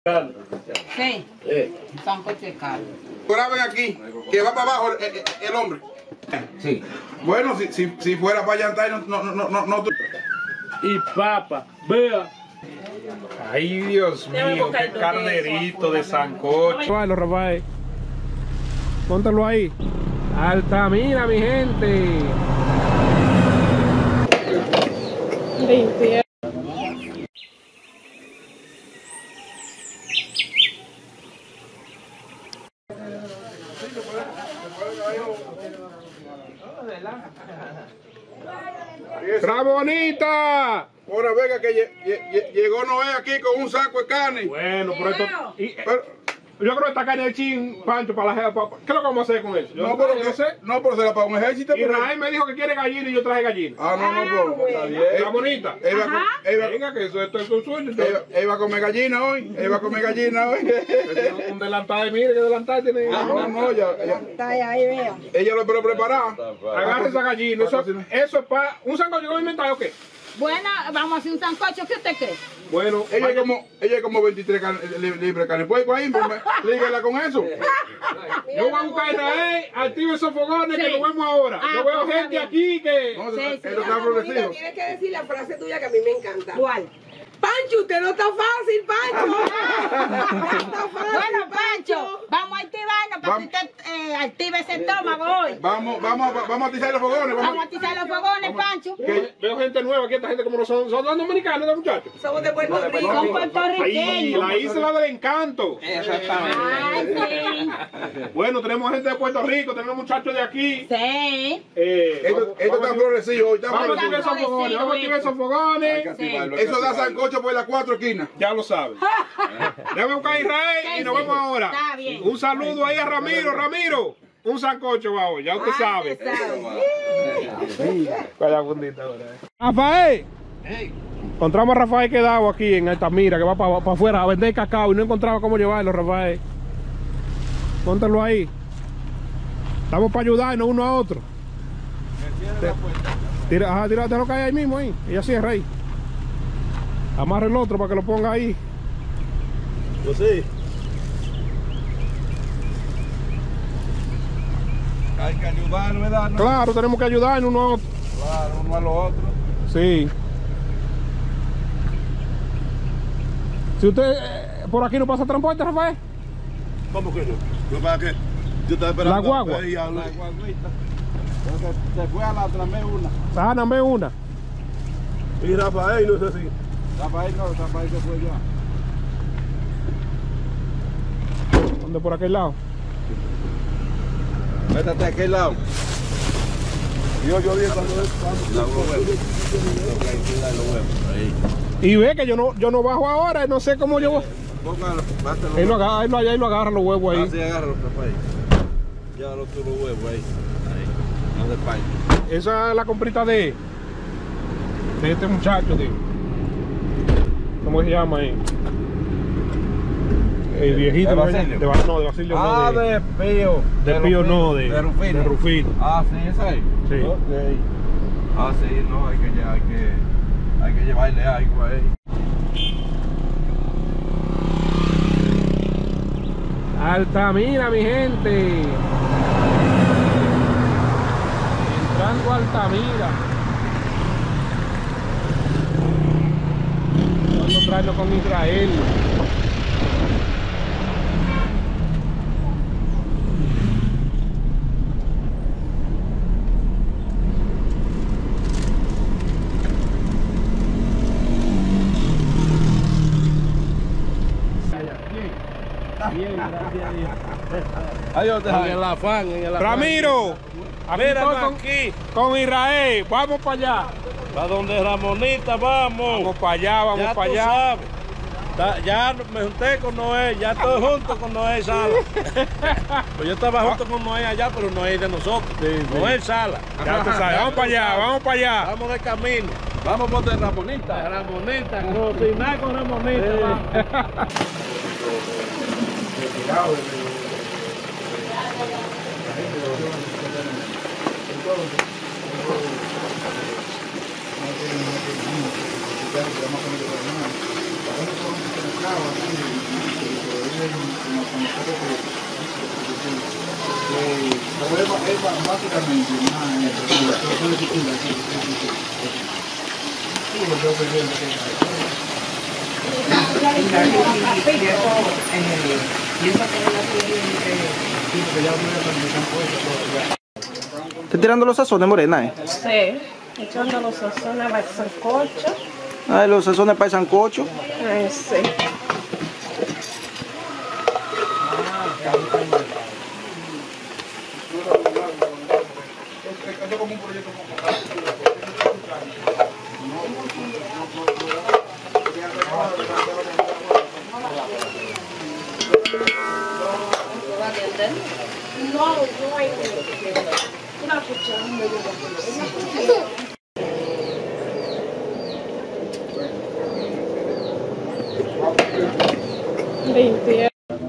Sí, sancocho de carne. Graben aquí, que va para abajo el hombre. Sí. Bueno, si fuera para llantar, no. Y papa, vea. Ay, Dios mío, qué carnerito de sancocho. Rafael, Rafael. Póntalo ahí. Altamira, mi gente. ¡Ramonita! Ahora venga que llegó Noé aquí con un saco de carne. Bueno, pero esto... yo creo que esta carne de chin, Pancho, para la jefa. ¿Qué es lo que vamos a hacer con eso? No, pero se la para un ejército. Israel me dijo que quiere gallina y yo traje gallina. No, está bien. Ramonita. Venga, que esto es un sueño. Él va a comer gallina hoy. Un delantal, mire que delantal tiene. No, ya. Está ahí, vea. Ella lo espero preparar. Agarre esa gallina. Eso es para un sancocho que inventario o qué. Bueno, vamos a hacer un sancocho. ¿Qué usted cree? Bueno, Ella es como 23 libres de carne. Pues ahí, líguela con eso. yo voy a buscar a Israel, active esos fogones que nos vemos ahora. Yo veo gente aquí que... No, esto está florecido. Tienes que decir la frase tuya que a mí me encanta. ¿Cuál? Pancho, usted no está fácil, Pancho. Bueno, Pancho, vamos a activarnos para que usted active ese estómago hoy. Vamos a atizar los fogones. Vamos a atizar los fogones, Pancho. Veo gente nueva aquí, esta gente como no son dominicanos, los muchachos. Somos de Puerto Rico. Son Ahí, puertorriqueños. la isla del encanto. Ay, sí. Bueno, tenemos gente de Puerto Rico, tenemos muchachos de aquí. Sí. Esto está florecido hoy. Vamos a activar esos fogones, vamos a activar esos fogones. Eso da sancocho por las 4 esquinas. Ya lo saben. Déjame buscar a Israel y nos vemos ahora. Está bien. Un saludo ahí a Ramiro. Ramiro, un sancocho va hoy, ya usted sabe. Vaya fundita ahora. Rafael. Encontramos a Rafael quedado aquí en Altamira, que va para afuera a vender cacao y no encontraba cómo llevarlo, Rafael. Póntelo ahí. Estamos para ayudarnos uno a otro. Déjalo caer ahí mismo ahí. Ella cierra ahí. Amarra el otro para que lo ponga ahí. Pues sí. Hay que ayudar, ¿verdad? ¿No? Claro, tenemos que ayudarnos uno a otro. Claro, uno a los otros. Sí. Si usted por aquí no pasa transporte, Rafael. ¿Cómo que no? Yo para que yo estaba esperando. La guagua. La guaguita. Se fue a la otra vez una. Dame una. Y Rafael no sé si. Rafael que fue ya. ¿Dónde por aquel lado? Métate a aquel lado. Yo dije cuando la huevo. Y ve que yo no bajo ahora, no sé cómo yo voy. Póngalo, bátelo. Él lo agarra los huevos ahí. Así agárralo, Rafael. Ya los huevos ahí. No de paño. Esa es la comprita de este muchacho, ¿cómo se llama ahí? El viejito. ¿De Basilio? De Basilio no. De Pío. De Pío no, de Rufino. De Rufino. Ah, sí, esa ahí. Sí. Okay. Ah, sí, no, hay que llevarle algo ahí. Altamira, mi gente. Entrando a Altamira. Vamos a encontrarnos con Israel. Bien, gracias a Dios. Adiós, en el afán, Ramiro, Mira, aquí. con Israel, vamos para allá. ¿Para donde Ramonita vamos? Vamos para allá, vamos Ya para tú allá. sabes. Ya me junté con Noé, ya estoy junto con Noé Sala. Pues yo estaba junto con Noé allá, pero Noé de nosotros. Sí. Noé Sala. Ya tú sabes, vamos para allá, vamos para allá. Vamos de camino. Vamos por de Ramonita. Ramonita, cocinar con Ramonita. Vamos. Básicamente, ¿Estás tirando los sazones, Morena? Sí, echando los sazones para el sancocho. Ah, los sazones para el sancocho. Sí. No, no hay una cuchara. Limpia.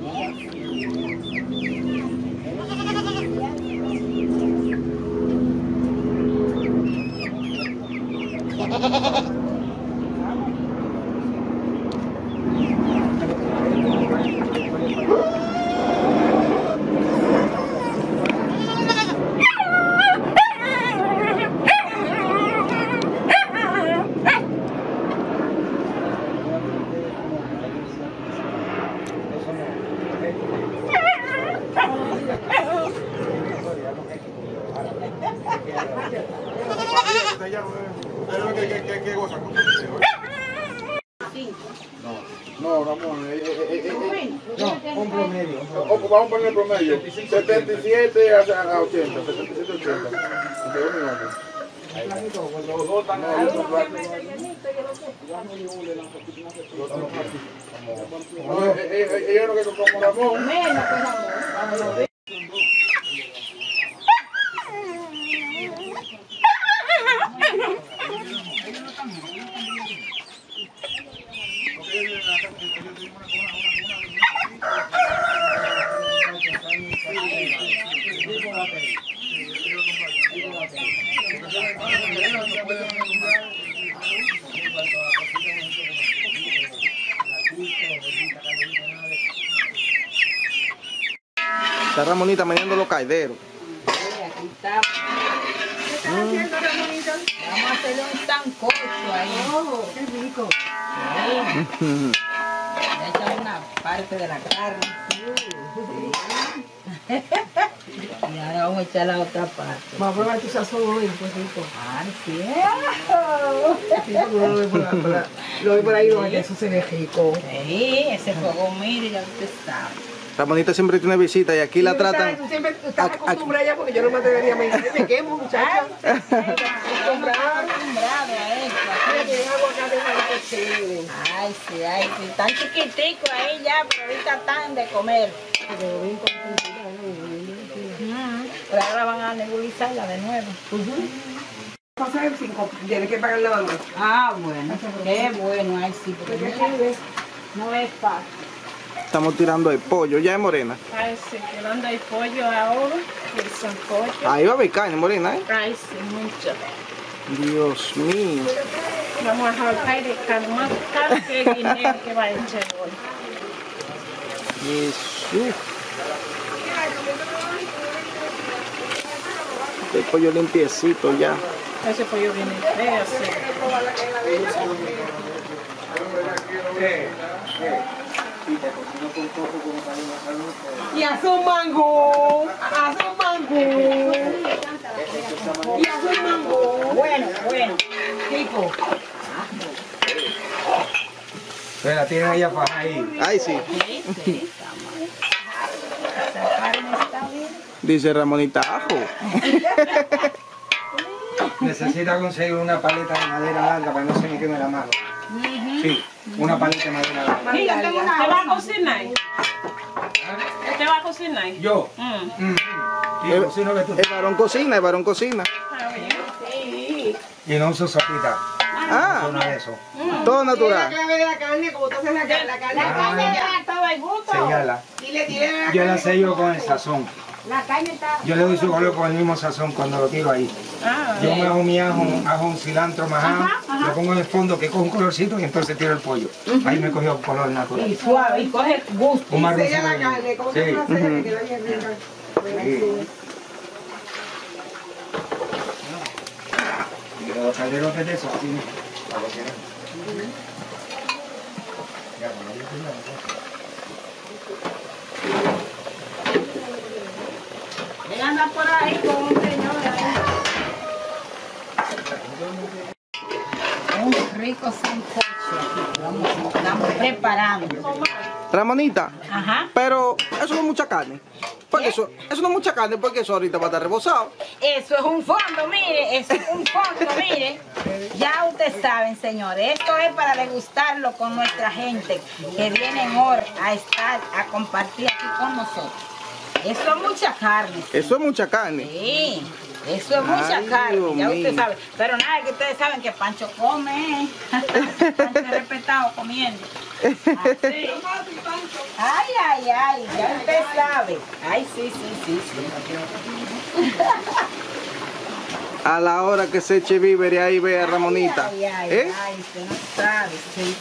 No, Ramón, no, un promedio. Vamos a poner el promedio. 77 a 80, 77 a 80. Ellos no que como Ramón. Está Ramonita meneando los caideros. Aquí estamos. ¿Qué estás haciendo, Ramonita? Vamos a hacerle un sancocho ahí. Oh, qué rico. Le echan una parte de la carne. Y ahora vamos a echar la otra parte. Vamos a probar tu sazón hoy, pues rico. ¡Ay, sí! Sí, lo vi por ahí, no, que eso se ve rico. Sí, ese fuego, mire, ya usted sabe. Ramonita siempre tiene visita y aquí la tratan. Tú siempre estás acostumbrada ya porque yo no me atrevería a mentir. Me quemo, muchacha. Acostumbrada. Acostumbrado a eso. Mira, tienen aguacate más chévere. Ay, sí, están chiquiticos ahí ya, pero ahorita están de comer. Pero ahora van a nebulizarla de nuevo. Pasa 5, tienes que pagar la banda. Ah, bueno, qué bueno, ay sí, porque no es fácil. Estamos tirando el pollo, ya es Morena. Ay, sí, tirando el pollo ahora, el sancocho. Ahí va a haber carne, Morena, ¿eh? Ay, sí, mucho. Dios mío. Vamos a jaltar de carne más caro que el dinero que va a echar hoy. Jesús. El pollo limpiecito ya. Ese pollo viene feo, sí. Y hace un mango. Hace un mango. Y hace un mango. Bueno, bueno. Rico. Pero la tienen ahí abajo ahí. Ay, sí. Sí, esa carne está bien. Dice Ramonita, ajo. Necesita conseguir una paleta de madera larga para que no se me queme la mano. Sí, una paleta de madera larga. Sí, yo tengo una. ¿Te va a cocinar? ¿Te va a cocinar? Yo. Y cocino que tú. El varón cocina, el varón cocina. Ah, bien. Sí. Y no uso sopita. Ah, No de eso. todo La natural. clave de la carne, como tú haces la carne. La carne ya todo el gusto. Sellala. Dile la Yo la carne sello como con el tú. sazón. La carne está... Yo le doy su valor con el mismo sazón cuando lo tiro ahí. Yo me hago mi ajo, un cilantro majado, lo pongo en el fondo que coge un colorcito y entonces tiro el pollo. Ahí me cogió color natural. Y suave, y coge gusto. Un marrón. Sella la carne, como que una sella que queda bien rica. Sí. Y los calderos de eso, así, para que no. Él anda por ahí con un señor ahí. Un rico sancocho. Estamos preparando. Ramonita, Ajá. pero eso no es mucha carne. Porque eso no es mucha carne porque eso ahorita va a estar rebozado. Eso es un fondo, mire, eso es un fondo, mire. Ya ustedes saben, señores, esto es para degustarlo con nuestra gente que vienen hoy a estar, a compartir aquí con nosotros. Eso es mucha carne. Eso es mucha carne. Sí, eso es mucha Ay, carne, Dios ya ustedes mío. saben. Pero nada, que ustedes saben que Pancho come, Pancho es respetado comiendo. Así. Ay, ya usted sabe. Ay, sí. A la hora que se eche víveres ahí ve a Ramonita. Ay, usted no sabe. Sí.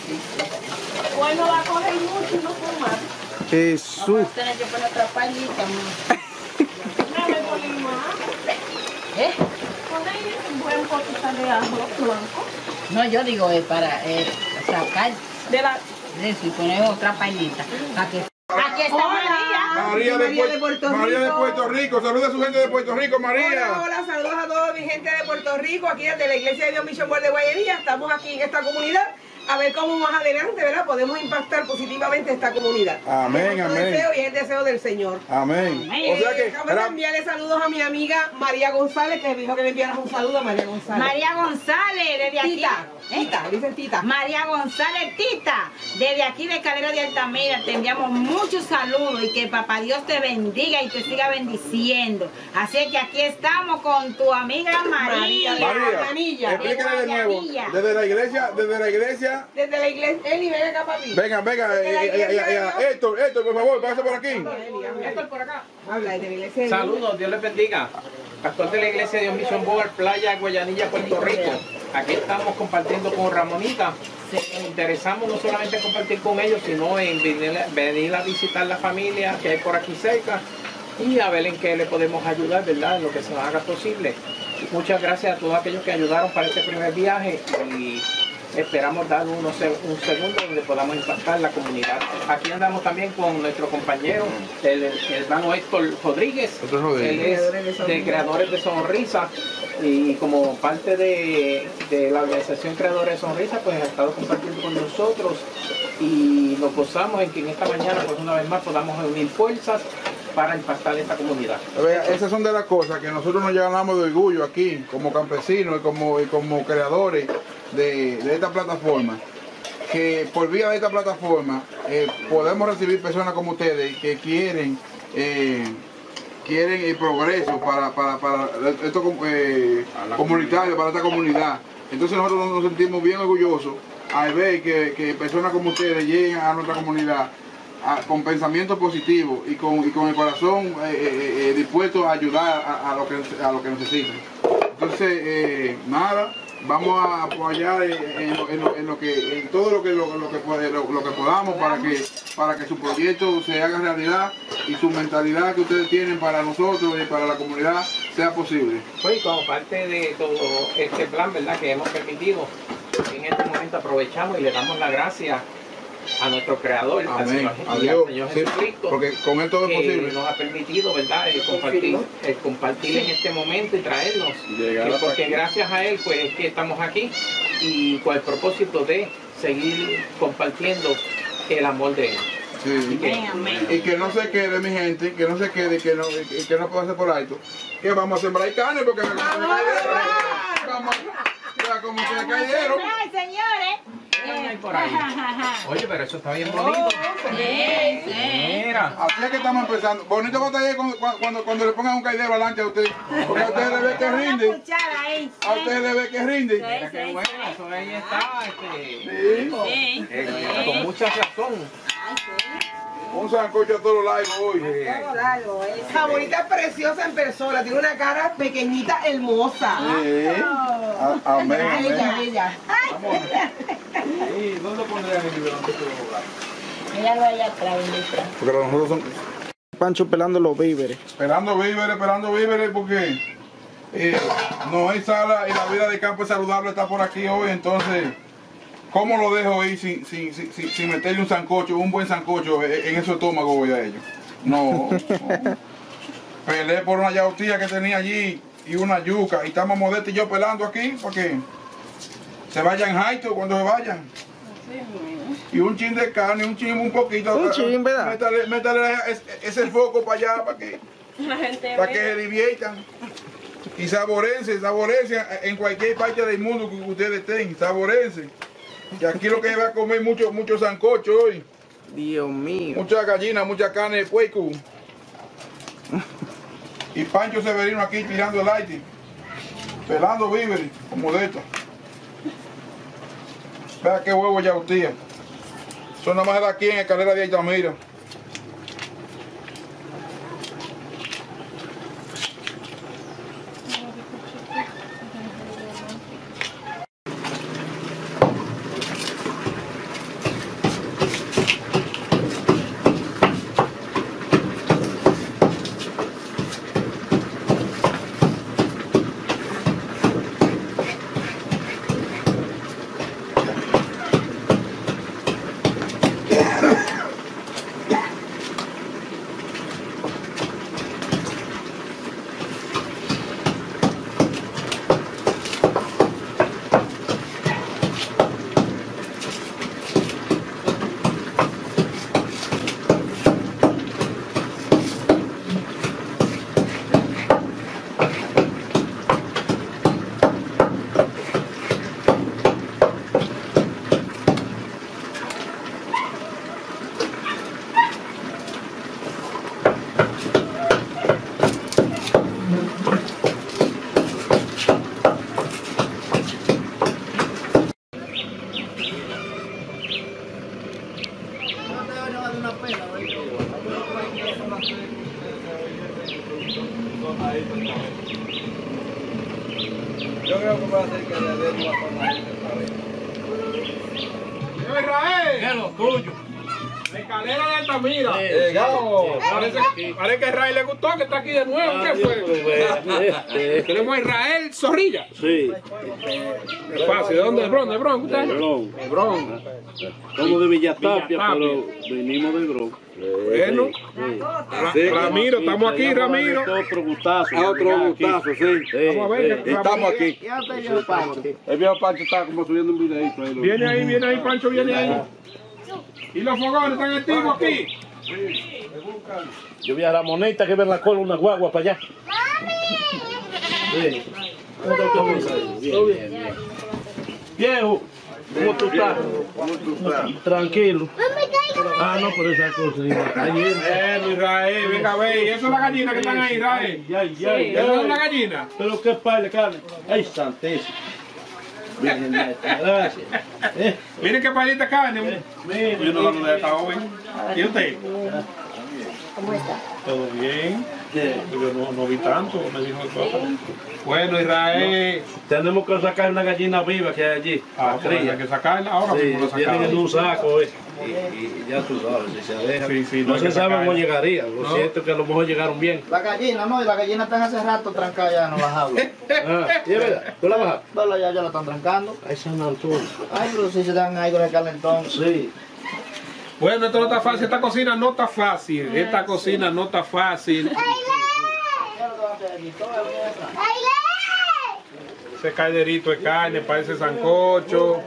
Bueno, va a coger mucho y no fumar. Jesús. Vamos a tener que poner otra palita, amor. No me ponen más. ¿Eh? Poner un buen poquito de ajo blanco. No, yo digo para sacar De la... de eso y poner otra pailita. Aquí está María. María de Puerto Rico. Saluda a su gente de Puerto Rico, María. Hola, saludos a toda mi gente de Puerto Rico, aquí desde la Iglesia de Dios Mission World de Guayanilla. Estamos aquí en esta comunidad a ver cómo más adelante, ¿verdad? Podemos impactar positivamente esta comunidad. Amén, Es nuestro amén. deseo y es el deseo del Señor. Amén. O sea que Acabo de enviarle saludos a mi amiga María González, que me dijo que le enviaras un saludo a María González. María González, desde aquí. Tita, dicen Tita. María González Tita, desde aquí de Calera de Altamira te enviamos muchos saludos y que papá Dios te bendiga y te siga bendiciendo. Así que aquí estamos con tu amiga María. María, explíquele de nuevo. Guayanilla. Desde la iglesia. Desde la iglesia, Eli, ven acá, papi. Venga, Héctor, por favor, pase por aquí. Héctor, por acá. Habla desde la iglesia. Saludos, Dios les bendiga. Pastor de la iglesia de Dios Mission World, Playa Guayanilla, Puerto Rico. Aquí estamos compartiendo con Ramonita. Nos interesamos no solamente en compartir con ellos, sino en venir a visitar la familia que hay por aquí cerca y a ver en qué le podemos ayudar, ¿verdad? En lo que se nos haga posible. Muchas gracias a todos aquellos que ayudaron para este primer viaje y esperamos dar un segundo donde podamos impactar la comunidad. Aquí andamos también con nuestro compañero, el hermano Héctor Rodríguez. Él es de Creadores de Sonrisa y como parte de la organización Creadores de Sonrisa, pues ha estado compartiendo con nosotros y nos gozamos en que en esta mañana, pues una vez más, podamos unir fuerzas para impactar esta comunidad. Esas son de las cosas que nosotros nos llenamos de orgullo aquí, como campesinos y como creadores de esta plataforma. Que por vía de esta plataforma podemos recibir personas como ustedes que quieren el progreso para esto comunitario, para esta comunidad. Entonces nosotros nos sentimos bien orgullosos al ver que personas como ustedes lleguen a nuestra comunidad con pensamiento positivo y con el corazón dispuesto a ayudar a lo que necesitan. Entonces, nada, vamos a apoyar en todo lo que podamos para que su proyecto se haga realidad y su mentalidad que ustedes tienen para nosotros y para la comunidad sea posible. Pues como parte de todo este plan, ¿verdad?, que hemos permitido, en este momento aprovechamos y le damos las gracias a nuestro Creador, al Señor Jesucristo, porque con Él todo es posible. Nos ha permitido, ¿verdad?, el compartir en este momento y traernos, porque gracias a Él pues es que estamos aquí y con el propósito de seguir compartiendo el amor de Él. Sí. Y que no se quede, mi gente, que no se quede, que no pueda ser por alto, que vamos a sembrar carne porque vamos como que cayeron. Señores. Por ahí. Oye, pero eso está bien bonito. Mira. Así es que estamos empezando. Bonito va a estar cuando le pongan un caidero adelante a usted. Porque a usted le ve que rinde. A usted le ve que rinde. Mira qué bueno, eso ahí está. Con mucha razón. Un sancocho a todos lados hoy. Ramonita es preciosa en persona, tiene una cara pequeñita, hermosa. Amén. Ella. ¿Y dónde pondrían el libro? Ella lo allá atrás, bendita. Porque nosotros son Pancho pelando los víveres. esperando víveres porque no hay sala y la vida de campo es saludable, está por aquí hoy, entonces ¿cómo lo dejo ahí sin meterle un sancocho, un buen sancocho en ese estómago voy a ellos? No. Peleé por una yautía que tenía allí y una yuca y estamos Modesta y yo pelando aquí porque se vayan jaito cuando se vayan. Y un chin de carne, un poquito. Un chin, ¿verdad? Métale ese foco para allá para que se diviertan. Y saborense en cualquier parte del mundo que ustedes estén, saborense. Y aquí lo que va a comer mucho sancocho hoy. Dios mío. Mucha gallina, mucha carne de puerco. Y Pancho Severino aquí tirando el aire. Pelando víveres, como de esto. Vea qué huevo yautía. Son nada más de aquí en Escalera de Altamira. Yo creo que va a ser que le dé una forma. Israel. ¿Qué es lo tuyo? La Escalera de Altamira. Parece que a Israel le gustó que está aquí de nuevo. ¿Qué fue? Tenemos a Israel Zorrilla. Sí. Es fácil. ¿De dónde? ¿De Bron? ¿De Bron? ¿Usted? De Bron. Somos de Villatapia, Villatapia. pero venimos de Bron. Bueno. Ramiro, estamos aquí, Ramiro. Otro gustazo. Otro gustazo, sí. Vamos a ver. Estamos aquí. El viejo Pancho está como subiendo un videito ahí. Viene ahí, Pancho, viene ahí. ¿Y los fogones están activos aquí? Yo vi a Ramonita que ve en la cola una guagua para allá. Sí. Todo bien. Viejo, ¿cómo tú estás? Tranquilo. Ah, no, por esa cosa. Israel, venga a ver. ¿Y eso es la gallina que están ahí, Israel? ¿Eso es una gallina? Pero qué padre, carne. Ay, santísimo. Bien, gracias. Miren qué palita carne. Yo no lo de esta joven. ¿Y usted? ¿Cómo está? ¿Todo bien? Yo no vi tanto, me dijo todo. Bueno, Israel. Tenemos que sacar una gallina viva que hay allí. Ah, hay que sacarla ahora. Sí, mismo la tienen en sacamos. un saco, y ya tú sabes, si se deja. Sí, no hay se que sabe sacarla. cómo llegarían. Lo cierto es que a lo mejor llegaron bien. La gallina, no, y la gallina están hace rato trancadas ya, no las hablo. Ah, ¿y es verdad? ¿Tú la bajas? Vela, ya la están trancando. Ay, San Antonio. Ay, pero si se dan algo de calentón. Sí. Bueno, esto no está fácil, esta cocina no está fácil. Esta cocina no está fácil. Ese calderito de carne, parece sancocho.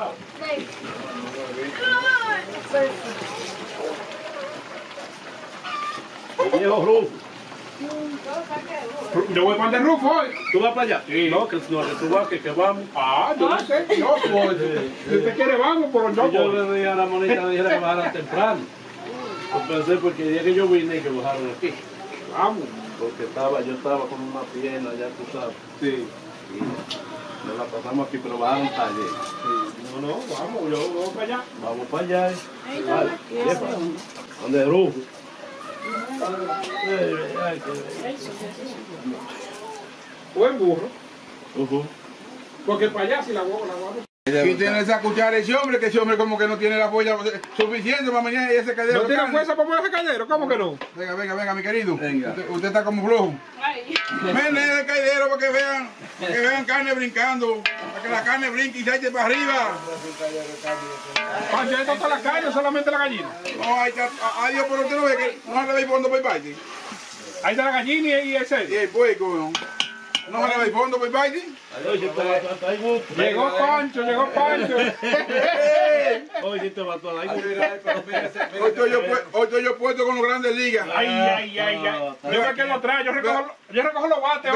Viejo Rufo. Yo voy para el Rufo hoy. ¿Tú vas para allá? Sí. No, que tú vas, que vamos. Ah, yo no sé, yo voy. Si usted quiere, vamos, pero yo Yo voy. le dije a la monita, le dijera que bajaran temprano. Yo pensé porque el día que yo vine que bajaron aquí. Vamos. Porque yo estaba con una pierna, ya tú sabes. Sí. Y nos la pasamos aquí, pero bajaron taller. No, vamos, yo voy para allá. Vamos para allá. ¿Dónde Rufo? Buen burro. Porque para allá si la guagua. Y tiene esa cuchara ese hombre, que ese hombre como que no tiene la fuerza suficiente para mañana y ese caldero. ¿No tiene fuerza para mover ese caldero? ¿Cómo que no? Venga, venga, venga, mi querido. Usted está como flojo. Ven el caldero para que vean carne brincando, para que la carne brinque y se eche para arriba. Pancho, ¿esto está la carne o solamente la gallina? No, adiós, pero usted no ve que no se le ve fondo por parte. Ahí está la gallina y ese. Y el puerco, ¿no? No se le ve fondo por parte. Llegó Pancho, llegó Pancho. Hoy te mató la Hoy estoy yo puesto con los grandes ligas. Ay. Yo me quedo atrás, yo recojo los bates.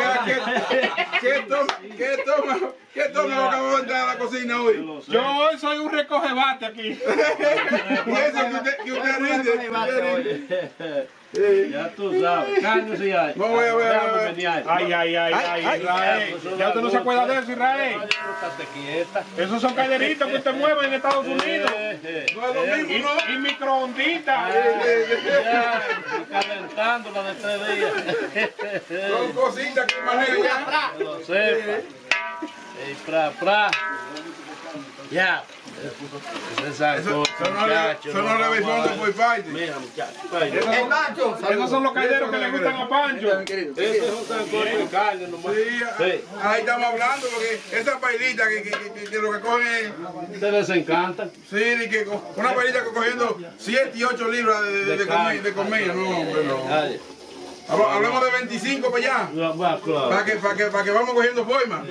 ¿Qué toma acabo de entrar a la cocina hoy? Yo hoy soy un recoge bate aquí. Y eso que usted rinde. Ya tú sabes, carne sí hay. No voy a ver. Ay, Israel. Ya usted no se acuerda de eso, Israel. Esos son calderitos que usted mueve en Estados Unidos. No es lo mismo, ¿no? Y microonditas. Calentándola de 3 días. Son cositas que maneja ya. Que lo sepa. Pra. Ya. Eso no le ve fondo por parte. Mira, muchachos. Esos son los calderos que le gustan a Pancho. Ese es un sancocho de carne nomás. Sí, ahí estamos hablando porque esa pailita que lo que cogen es... Ustedes les encanta. Sí, de que una pailita cogiendo 7 y 8 libras de comida. No, hombre, no. Hablamos de 25 para allá. Claro. Para que vamos cogiendo forma.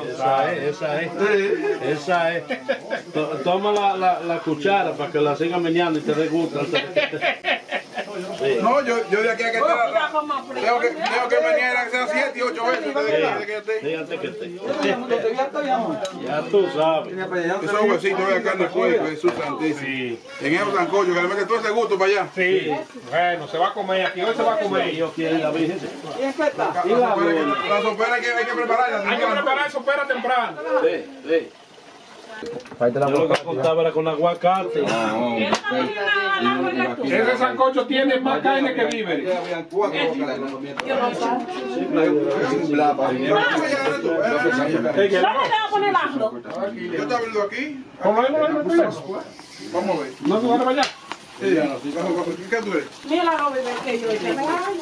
Esa es. Toma la cuchara para que la sigan meneando y te dé gusto. No, yo de aquí a que tengo que menear sean 7 y 8 veces. Fíjate que te. Ya tú sabes. Esos huesitos de carne de puerco, Jesús santísimo. En esos sancochos, que le mete todo ese gusto para allá. Sí, bueno, se va a comer aquí, hoy se va a comer. Yo quiero la virgen. La sopera hay que prepararla. Hay que preparar sopera temprano. Sí. Yo lo que contaba era con aguacate. Ese sancocho tiene más carne que víveres. ¿Dónde le va a poner el ajo? Yo estaba viendo aquí. Vamos Vamos a ver. ¿No se van a bañar? ¿Qué tú eres? Mira la bebé que yo hice.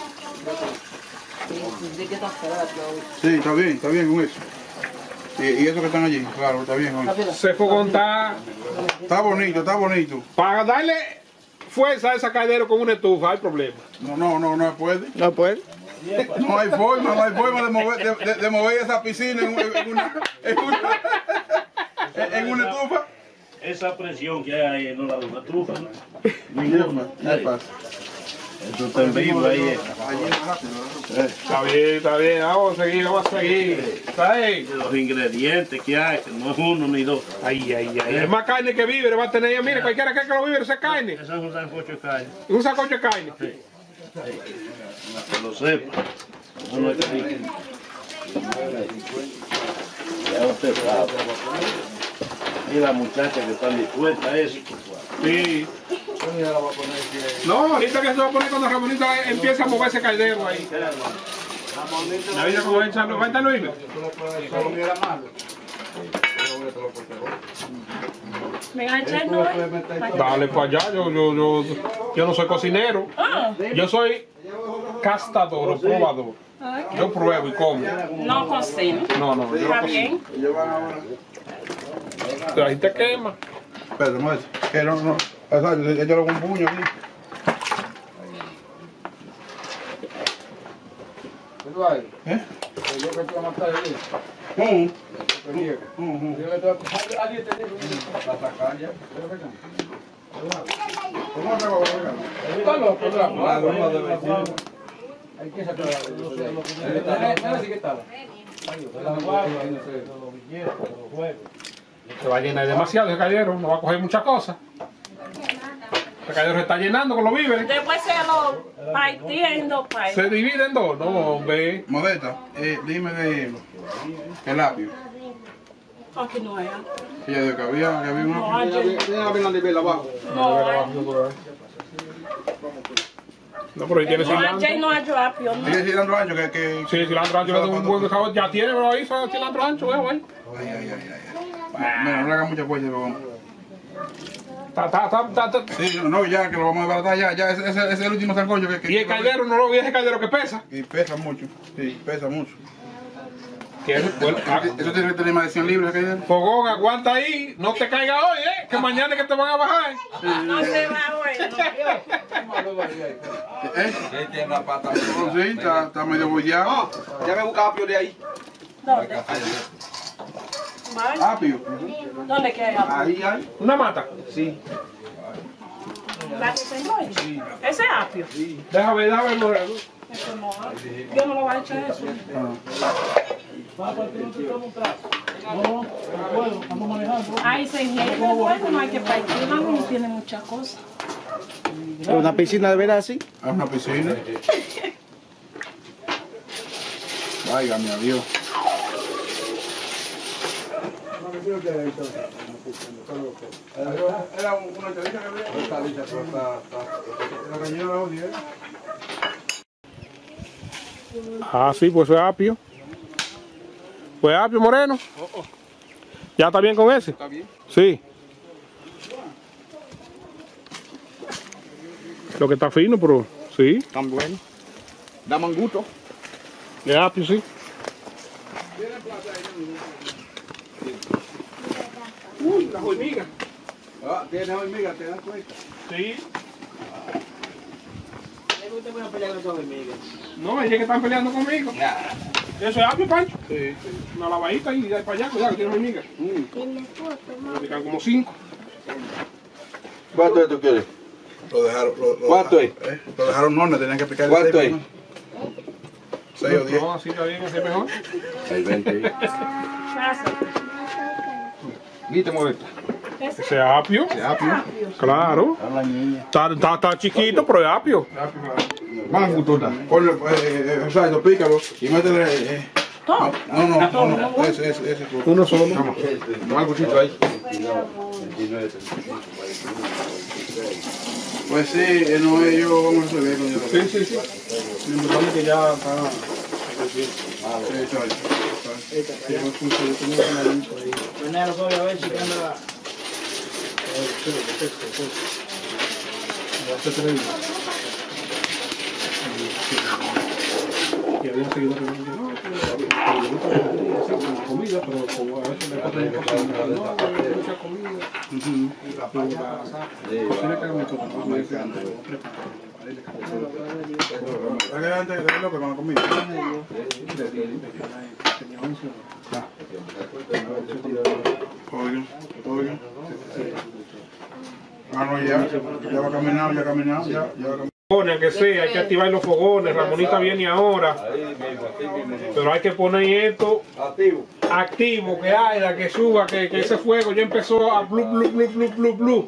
Sí, está bien con eso. Y eso que están allí, claro, está bien. Ese fogón está bonito. Para darle fuerza a ese caldero con una estufa, hay problema. No puede. No puede. No hay forma de mover esa piscina en una estufa. Esa presión que hay ahí no la de una estufa, ¿no? Ninguna. ¿Qué pasa? Eso está en vivo ahí. Está bien, vamos a seguir. Está ahí. Los ingredientes que hay, que no es uno ni dos. Ay. Es más carne que víveres va a tener ella. Mira, cualquiera que los víveres es carne. Eso es un sancocho de carne. Un sancocho de carne. Sí. Que lo sepa. Eso no es rico. Ya usted sabe. Y las muchachas que están dispuestas a eso. Sí. No, ahorita que se va a poner cuando Ramonita empieza a mover ese caldero ahí. La vida como va a entrar Luis. ¿Me van a echar no? Dale para allá, yo no soy cocinero. Yo soy castador o probador. Yo pruebo y como. No cocino. No, yo ¿Está no bien? Pero ahí te quema. Espérate, muestra. Que no. Exacto, échalo con un puño aquí. ¿Eh? Yo que te voy a matar ahí. ¿Cómo te va a ver? Se va a llenar demasiado ese caldero, no va a coger muchas cosas. El caldero se está llenando con los víveres. Después se lo partía en dos partes. Se divide en dos, no, hombre. Modesta, dime de el apio. Aquí no hay. Ella dijo que había una. No hay. Tiene la nivel abajo. No hay. No, pero ahí tiene cilantro. Allá no hay apio, ¿no? Sigue cilantro ancho que. Sí, cilantro ancho, le da un buen dejado. Ya tiene, pero ahí cilantro ancho, veo ahí. Mira, no le haga mucha fuerza, pero. Sí, no, ya que lo vamos a desbaratar, ya, ese es el último sancocho que. Y el caldero, no lo vi, ese caldero que pesa. Y pesa mucho, sí, pesa mucho. Bueno, Eso tiene que tener más de 100 libras, caldero. Fogón, aguanta ahí, no te caiga hoy, que mañana es que te van a bajar. No se va hoy, Él tiene la pata. Sí, está medio bollado. Ya me busca apio de ahí. ¿Dónde? Apio. ¿Dónde que hay apio? Ahí hay. ¿Una mata? Sí. ¿La que tengo ahí? Sí. ¿Ese es apio? Sí. Déjame, Moreno. Eso no hay. Yo no lo voy a echar eso. Ay, se ingenio bueno, no hay que partir, no tiene muchas cosas. Una piscina de veras así. Es una piscina. Váigame a Dios. Era una caliza que había. Está lista, pero la cañera la odia. Ah, sí, pues eso es apio. Pues apio, Moreno. ¿Ya está bien con ese? Está bien. Sí. Lo que está fino, pero sí. Tan bueno. Da man gusto. De apio, sí. Uy, las hormigas. Ah, tienes hormigas, te das cuenta. Sí. No, ellos que están peleando conmigo. Eso es apio, Pancho. Sí. Una lavadita y de ahí para allá, cuidado que tiene hormigas. Me pican como 5. ¿Cuánto es tú quieres? Lo dejaron. ¿Cuánto es? Lo dejaron no, tenían que picar. ¿Cuánto es? 6 o 10. No, así está bien, así es mejor. 6.20. Viste, muevete. Ese es apio. Apio. Claro. Está chiquito, pero es apio. Man gusto da. Ponle, exacto, pícalo y métele. No, ese. Uno solo. Man gustito ahí. Pues sí, no es yo, vamos a resolver con él. Sí. Lo importante es que ya está. Y había seguido que comida, pero como a veces me ponen mucha comida. Y la pasa. Cocina que me Antes de verlo, con la comida. Oigan. Ah, no, ya va caminando, ya va Fogones, que sea, hay que activar los fogones. Ramonita viene ahora, pero hay que poner esto activo, que haya, que suba, que ese fuego ya empezó a blu.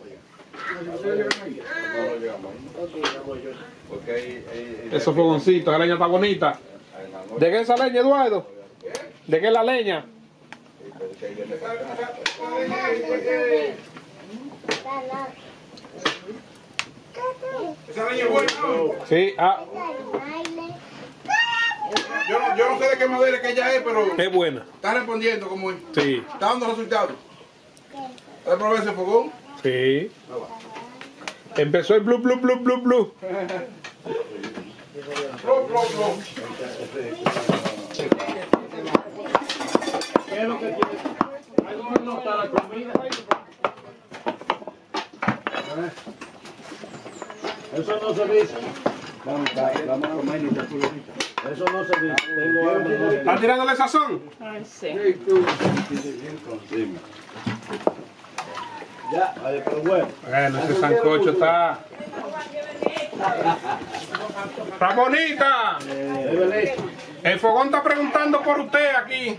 Esos fogoncitos, la leña está bonita. ¿De qué es esa leña, Eduardo? ¿De qué es la leña? Esa leña es buena. Sí, Yo no sé de qué madera que ella es, pero es buena. está respondiendo como es. Sí, Está dando resultados. ¿Has probado ese fogón? sí. Empezó el blu. ¿Qué es lo que tiene? Algo no está la comida. Eso no se dice. Vamos a comer y te Eso no se dice. Tengo hambre. ¿Están tirándole sazón? Ay, sí. Ya, vale, pero bueno. Bueno, ese sancocho está bonita. El fogón está preguntando por usted aquí.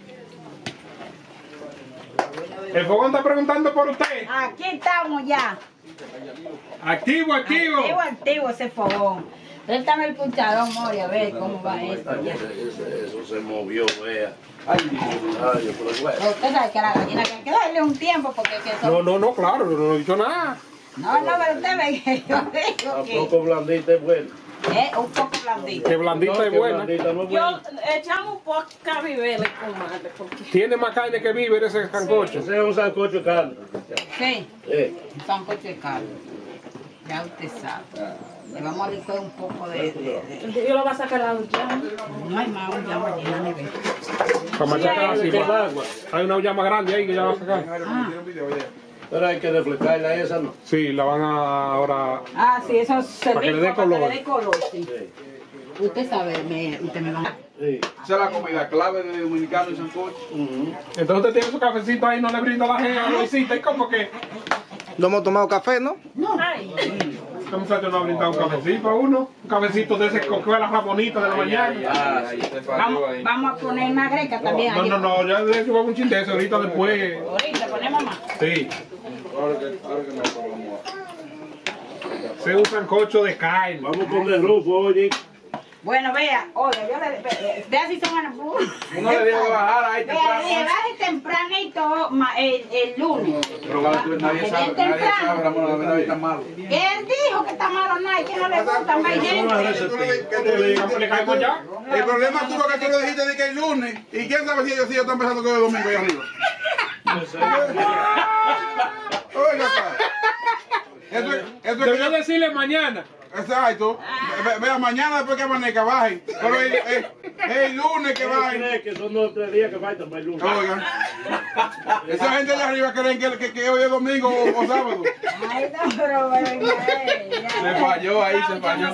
El fogón está preguntando por usted. Aquí estamos ya. Activo. Activo ese fogón. Préstame el puchadón, Mori, a ver cómo va esto ya. Eso se movió, vea. Usted sabe que a la gallina que hay que darle un tiempo porque que son... No, claro, no he dicho nada. No, pero usted ve que yo digo que... Un poco blandita es bueno. Un poco blandita. Que blandita es buena. Yo echamos poca vivela, comadre, porque... Tiene más carne que víver ese sancocho. Ese es un sancocho de carne. Sí, un sancocho de carne. Ya usted sabe. Le vamos a licuar un poco de... Yo lo voy a sacar a la llama. No hay más llama allí en la nevera. Para machacar así. Hay una llama grande ahí que ya va a sacar. Pero hay que reflejarla esa, ¿no? Sí, la van a ahora... Sí, eso se para que le dé color. Para que le dé color, sí. Usted sabe, usted me va a... Esa es la comida clave de dominicano y sancocho. Entonces usted tiene su cafecito ahí, no le brinda la gente a Luisita. ¿Y cómo que? No hemos tomado café, ¿no? No. Este muchacho no ha brindado un cafecito a uno. Un cafecito de ese coqueo a la ramonita de la mañana. Vamos a poner una greca también. No, ya de hecho va un chin de eso ahorita después. Ahorita ponemos más. Sí. Ahora que me acordamos. Ese es un sancocho de carne. Vamos a poner Rufo, oye. Bueno, vea, oye, yo le... Vea si son buenas. Uno le dijo que bajara ahí temprano. Vea, baje tempranito el lunes. Pero nadie sabe, Ramón, la verdad está malo. Él dijo que está malo, nada, que no le gusta más gente. Le caemos ya. El problema tuvo que tú lo dijiste de que el lunes. ¿Y quién sabe si ellos están pensando que es el domingo ahí arriba? Oiga, eso debió decirle mañana. Exacto. Vea, mañana después que amanezca, bajen. Pero el lunes que bajen. Que son 2 o 3 días que faltan para el lunes. Oigan. Esa gente de arriba creen que hoy es domingo o sábado. Ay, no, pero bueno, se falló ahí, se falló.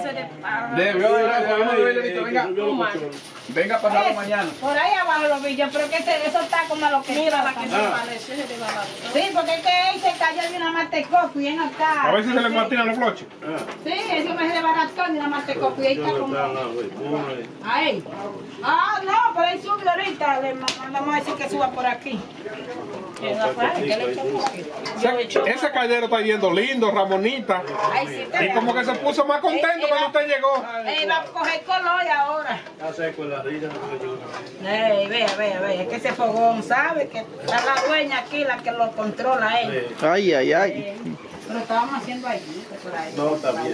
Venga pasado mañana. Por ahí abajo los villos, pero que eso está como a lo que mira la que se parece de barato. Sí, porque es que ahí se cayó de una martecoco y él no está. A ver si se le patinan los floches. Sí, eso me se desbarató de una martecoco y ahí está como. Ahí. No, pero ahí subió ahorita. Le mandamos a decir que suba por aquí. Ese caldero está yendo lindo, Ramonita. Ay, sí, y como que se puso más contento cuando usted llegó. Va a coger color ahora. Está seco en la rilla. Vea, es que ese fogón sabe que está la dueña aquí, la que lo controla él. Ay. Pero estábamos haciendo allí, por ahí. No, está bien.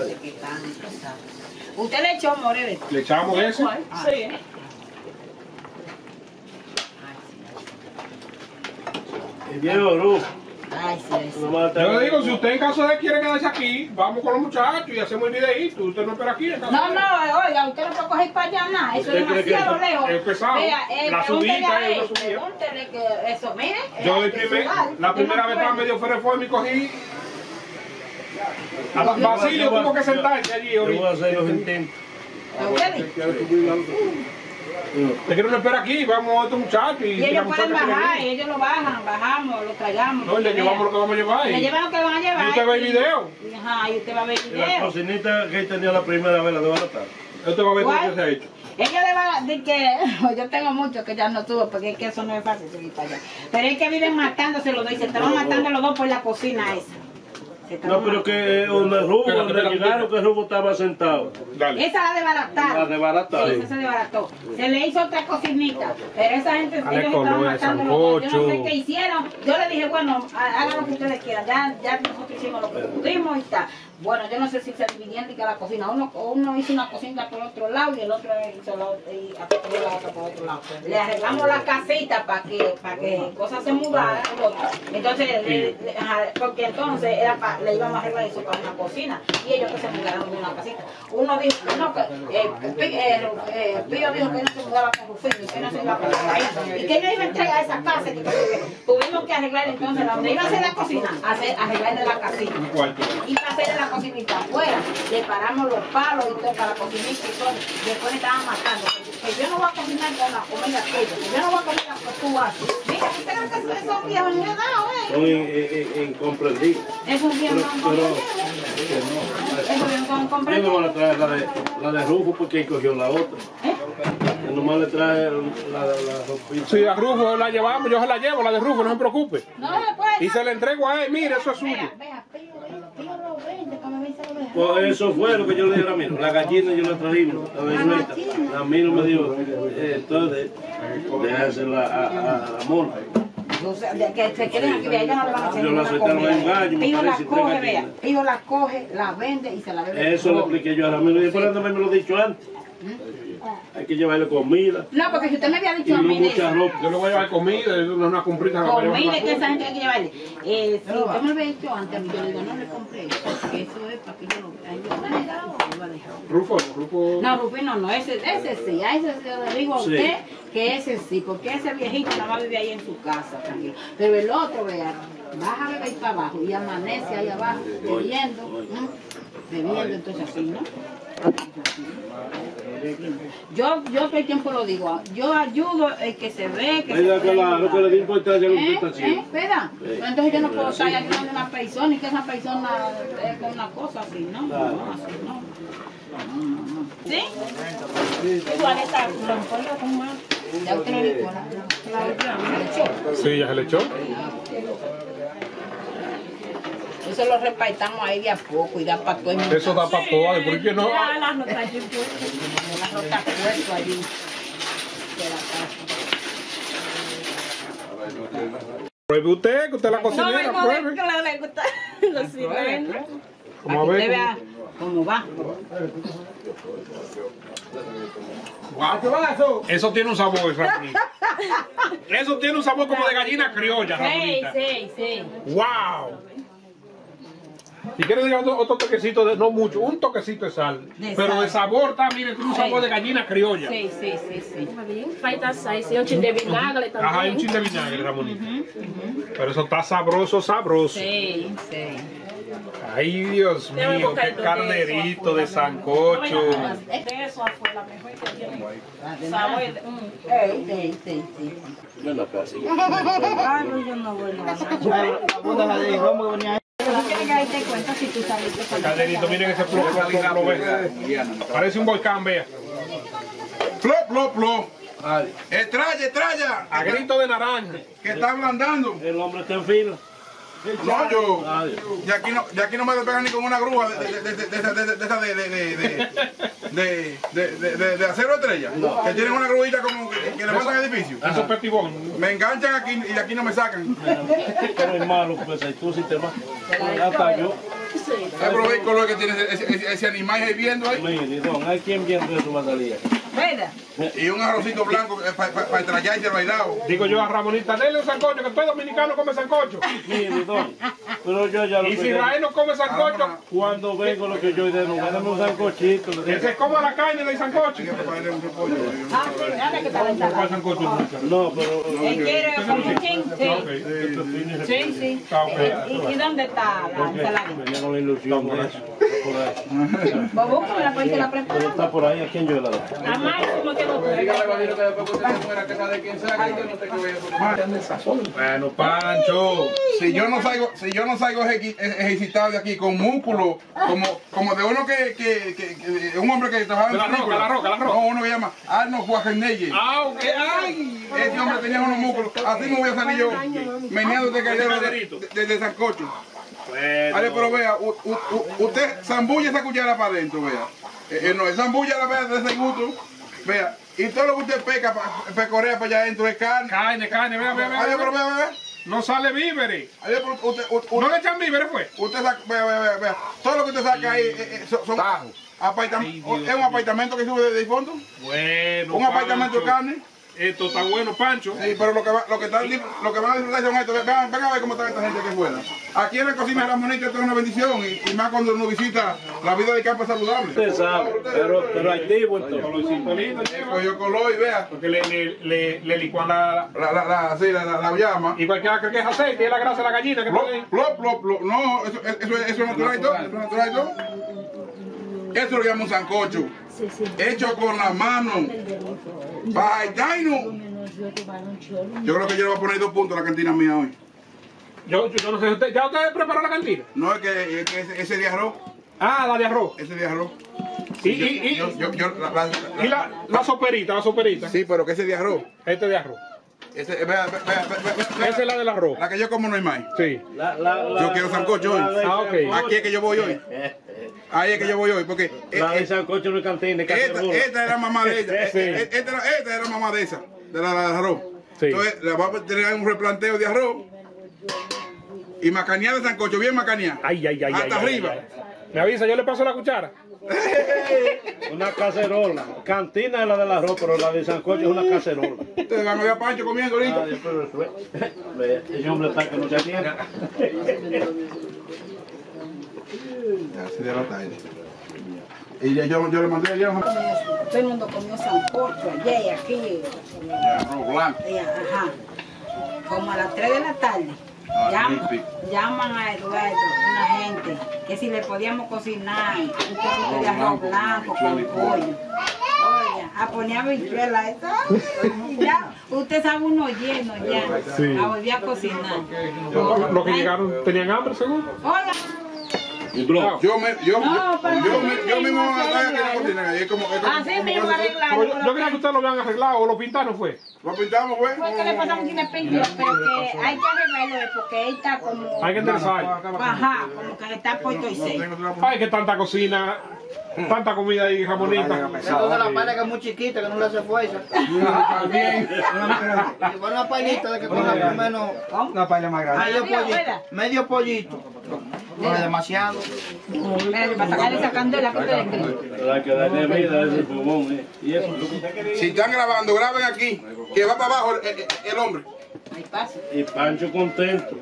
¿Usted le echó moreno? ¿Le echamos eso? Sí. El viejo Rufo. Ay, sí. Yo le digo, si usted en caso de quiere quedarse aquí, vamos con los muchachos y hacemos el videíto. Usted no espera aquí. No, oiga, usted no puede coger para allá nada. Eso es demasiado lejos. Es pesado. La subida es una subida. Pregúntele que eso, mire. Yo la primera vez estaba medio fuera y cogí. Basilio tuvo que sentarse allí. Yo voy a hacer los intentos. Te quiero no espera aquí, vamos a estos muchachos. Y ellos pueden bajar, y ellos lo bajan, bajamos, lo traigamos. No, le llevamos lo que vamos a llevar. Le llevan lo que van a llevar. Y usted ve el video. Ajá, y usted va a ver el La video. cocinita que tenía la primera vez la de baratar. Usted va a ver todo lo que se ha hecho. Ellos le van a decir que yo tengo mucho que ya no tuvo, porque es que eso no es fácil seguir para allá. Pero es que viven matándose los dos y se estaban matando los dos por la cocina esa. No, pero que donde llegaron que Rufo estaba sentado. Dale. Esa la desbarataron. La desbarataron. Sí, esa se desbarató. Se le hizo otra cocinita, pero esa gente Dale ellos color estaban de matando los dos. Yo no sé sancocho. qué hicieron. Yo le dije, bueno, hagan lo que ustedes quieran. Ya nosotros hicimos lo que pudimos y está. Bueno, yo no sé si se dividían de la cocina. Uno hizo una cocina por otro lado y el otro hizo la otra por otro lado. Le arreglamos la casita para que cosas se mudaran. Entonces, porque entonces le íbamos a arreglar eso para una cocina y ellos que se mudaron de una casita. Uno dijo que no, Pío dijo que no se mudaba con Rufino y que no se iba a quedar ahí y que no iba a entregar esa casa. Tuvimos que arreglar entonces donde iba a ser la cocina, arreglarle la casita y para hacerle la cocinita afuera, le paramos los palos y todo para la cocinita y todo. Después estaban matando. Que yo no voy a cocinar con la comida tuya, que yo no voy a comer la que tú haces. Mira, que tengan que esos viejos no me Son incomprendidos. Esos viejos no comprendidos. Esos viejos no Yo no comprendidos. me la trae la de Rufo porque él cogió la otra. Él nomás le trae la ropita. Sí, a Rufo la llevamos, yo se la llevo, la de Rufo, no se preocupe. No se puede. Y se la entrego a él, mire, eso es suyo. Vea, Pío lo vende, cuando me dice lo de Pues eso fue lo que yo le dije a Ramiro. La gallina yo la trajimos, la bejueta. Ramiro me dijo, entonces, déjasela a Amor. O sea, de que se queden aquí, vea, ellos no le van a hacer Yo la ninguna soltaron en un comida. gallo, me Pijo la parece, coge, tres vea. gallinas. Pijo la coge, la vende y se la bebe. Eso lo expliqué yo a Ramiro. Y por eso me lo he dicho antes. Hay que llevarle comida. No, porque si usted me había Y dicho a no mí de mucha eso, ropa. Yo le voy a llevar comida, una comprita. comida que esa gente hay que llevarle. Si usted me lo había dicho antes, a mí yo le digo, no le compré eso, porque eso es para que yo lo vea. Yo me lo iba a dejar. Rufo. No, Rufino no, ese sí, a ese sí le digo a Sí. usted que ese sí, porque ese viejito nada más vive ahí en su casa, tranquilo. Pero el otro, vea, baja a beber para abajo y amanece ahí abajo, bebiendo, bebiendo, entonces así, ¿no? Yo todo el tiempo lo digo, yo ayudo el que se ve, que Mira, se lo que le di importancia a la presentación. ¿Verdad? Entonces yo no puedo estar ayudando a una persona y que esa persona con una cosa así, ¿no? No, así no. ¿Sí? Igual está blanco con más. Ya usted lo dijo, Sí, ya se le echó. eso lo repartamos ahí de a poco y da para todo el mundo. Eso da para todo. ¿Por qué no? Ya las notas allí puestas. Las notas puestas allí de la casa. Pruebe usted, que usted es la cocinera, No, pruebe. claro, le gusta los sirenos. Como a Para que usted ver. vea cómo va. Wow. Eso tiene un sabor, Ramonita. Eso tiene un sabor como de gallina criolla, Sí, Ramonita. sí. ¡Wow! Si quieres decir otro toquecito, no mucho, un toquecito de sal. De Pero sal. de sabor también, tiene un sabor de gallina criolla. Sí. Está bien. Falta 6, un chin de vinagre también. Ajá, hay un chin de vinagre, Ramonita. Pero eso está sabroso, sabroso. Sí. Ay, Dios Debe mío, buscar qué todo carnerito de eso sancocho. De eso fue la mejor que tiene. Sabor. Sí. Ven acá, sí. Ay, no, yo no voy a no tienes que darte cuenta si tú saliste con Carnerito, miren ese plop, parece un volcán, vea. Plop. Estrella. A grito de naranja. Que está ablandando. El hombre está en fila. No, yo. De aquí no me despegan ni con una grúa de acero estrella. Que tienen una grúita como que levantan edificios. Esos petibón. Me enganchan aquí y de aquí no me sacan. Pero es malo, pues ahí tú sí te vas. Hasta yo. Pero ve el color que tiene ese animal hirviendo ahí. Mire, don, hay quien viendo eso va a salir. ¿Verdad? Y un arrocito blanco para estrellarse el bailado. Digo yo a Ramonita, dele un sancocho, que todo dominicano come sancocho. Mire, don, pero yo ya lo Y si que- Israel no come sancocho, Cuando vengo lo que yo de nuevo, dame un sancochito. que se coma la carne del sancocho. Ah, sí, dale que está la ensalada. ¿Cuál sancocho mucho? No, pero... Él quiere con un chin, sí. Sí. Está ok. ¿Y dónde está la ensalada? Me dieron la ilusión de eso. Por ahí. Pues búscala, pues se la Pero prepara. está por ahí, ¿a quién yo le doy? A Máximo que lo Bueno, Pancho. Si yo no salgo ejercitado de aquí con músculo, como de uno que un hombre que trabajaba en De la película. roca. No, uno que llama Arnold Schwarzenegger. Ah, ok. Ay. Ese hombre tenía unos músculos. Así me voy a salir yo, meneando de caidero de sancocho. Bueno. Ale, pero vea, usted zambulla esa cuchara para adentro, vea. No, zambulla la vea de ese gusto, vea. Y todo lo que usted pecorea para allá adentro es carne. Carne, vea. Ale, pero vea. No sale víveres. Ale, pero ¿No le echan víveres, fue? usted saca, vea. Todo lo que usted saca ahí son apartamentos. Es un apartamento que sube de fondo. Bueno, Un apartamento de Pancho. carne. Esto está bueno, Pancho. Sí, pero lo que van a disfrutar son estos. Ven a ver cómo está esta gente aquí afuera. Aquí en la cocina de Ramonita esto es una bendición y más cuando uno visita la vida de campo saludable. Usted sabe, pero activo entonces. Colorcito lindo, lleva. Cogió color y vea, Porque le licuan la... la llama. Y cualquiera cree que es aceite, es la grasa de la gallina que está ahí. Plop. No, eso es natural y todo. Eso es natural y todo. Eso lo llama un sancocho. Hecho con la mano. Baitaino. Yo creo que yo le voy a poner 2 puntos a la cantina mía hoy. Yo no sé, ¿ya usted preparó la cantina? No, es que ese de arroz. Ah, la de arroz. Ese de arroz. Y la soperita. Sí, pero que ese de arroz. Este de arroz. Vea. Esa es la del arroz. La que yo como no hay más. Sí. Yo quiero sancocho hoy. Ah, ok. Aquí es que yo voy hoy. Ahí es que yo voy hoy, porque La de sancocho no es cantina, es cacerola. esta era mamá de ella. Sí. Esta era mamá de esa, de la de arroz. Sí. Entonces le vamos a tener un replanteo de arroz y macaneada de sancocho, bien macaneada. Ay, ay, ay. Hasta ay, arriba. ay, ay. Me avisa, yo le paso la cuchara. Una cacerola. Cantina es la del arroz, pero la de sancocho es una cacerola. Ustedes van a ver a Pancho comiendo ahorita. Ese hombre está que no se atiende. Así de la tarde. Y yo le mandé ayer Todo el mundo comió sancocho ayer y aquí. arroz blanco. Ajá. Como a las 3 de la tarde. Llaman a Eduardo, una gente, que si le podíamos cocinar un poquito de arroz blanco con pollo. Oye, a poner habichuela, eso. Y ya, usted sabe uno lleno ya, Sí. a volver a cocinar. Los que llegaron tenían hambre, seguro. Oiga, Yo mismo voy a estar aquí en la cocina. Es como así mismo Yo arreglando. quería que ustedes lo habían arreglado o lo pintaron, fue. Lo pintamos, güey. Fue que le pasamos sin pintura, pero que hay que arreglarlo porque él está como... Hay que enderezar. Ajá, como que está puesto y seco. Ay, que tanta cocina, tanta comida ahí, jamonita. Entonces la paila que es muy chiquita, que no le hace fuerza. Y bueno, una pailita de que coja por lo menos Una paella más grande. medio pollito. No es demasiado. Mira, para sacarle esa candela que usted le escribe. Hay que darle vida a ese pulmón, Y eso. Si están grabando, graben aquí, que va para abajo el hombre. Ahí pasa. Y Pancho contento.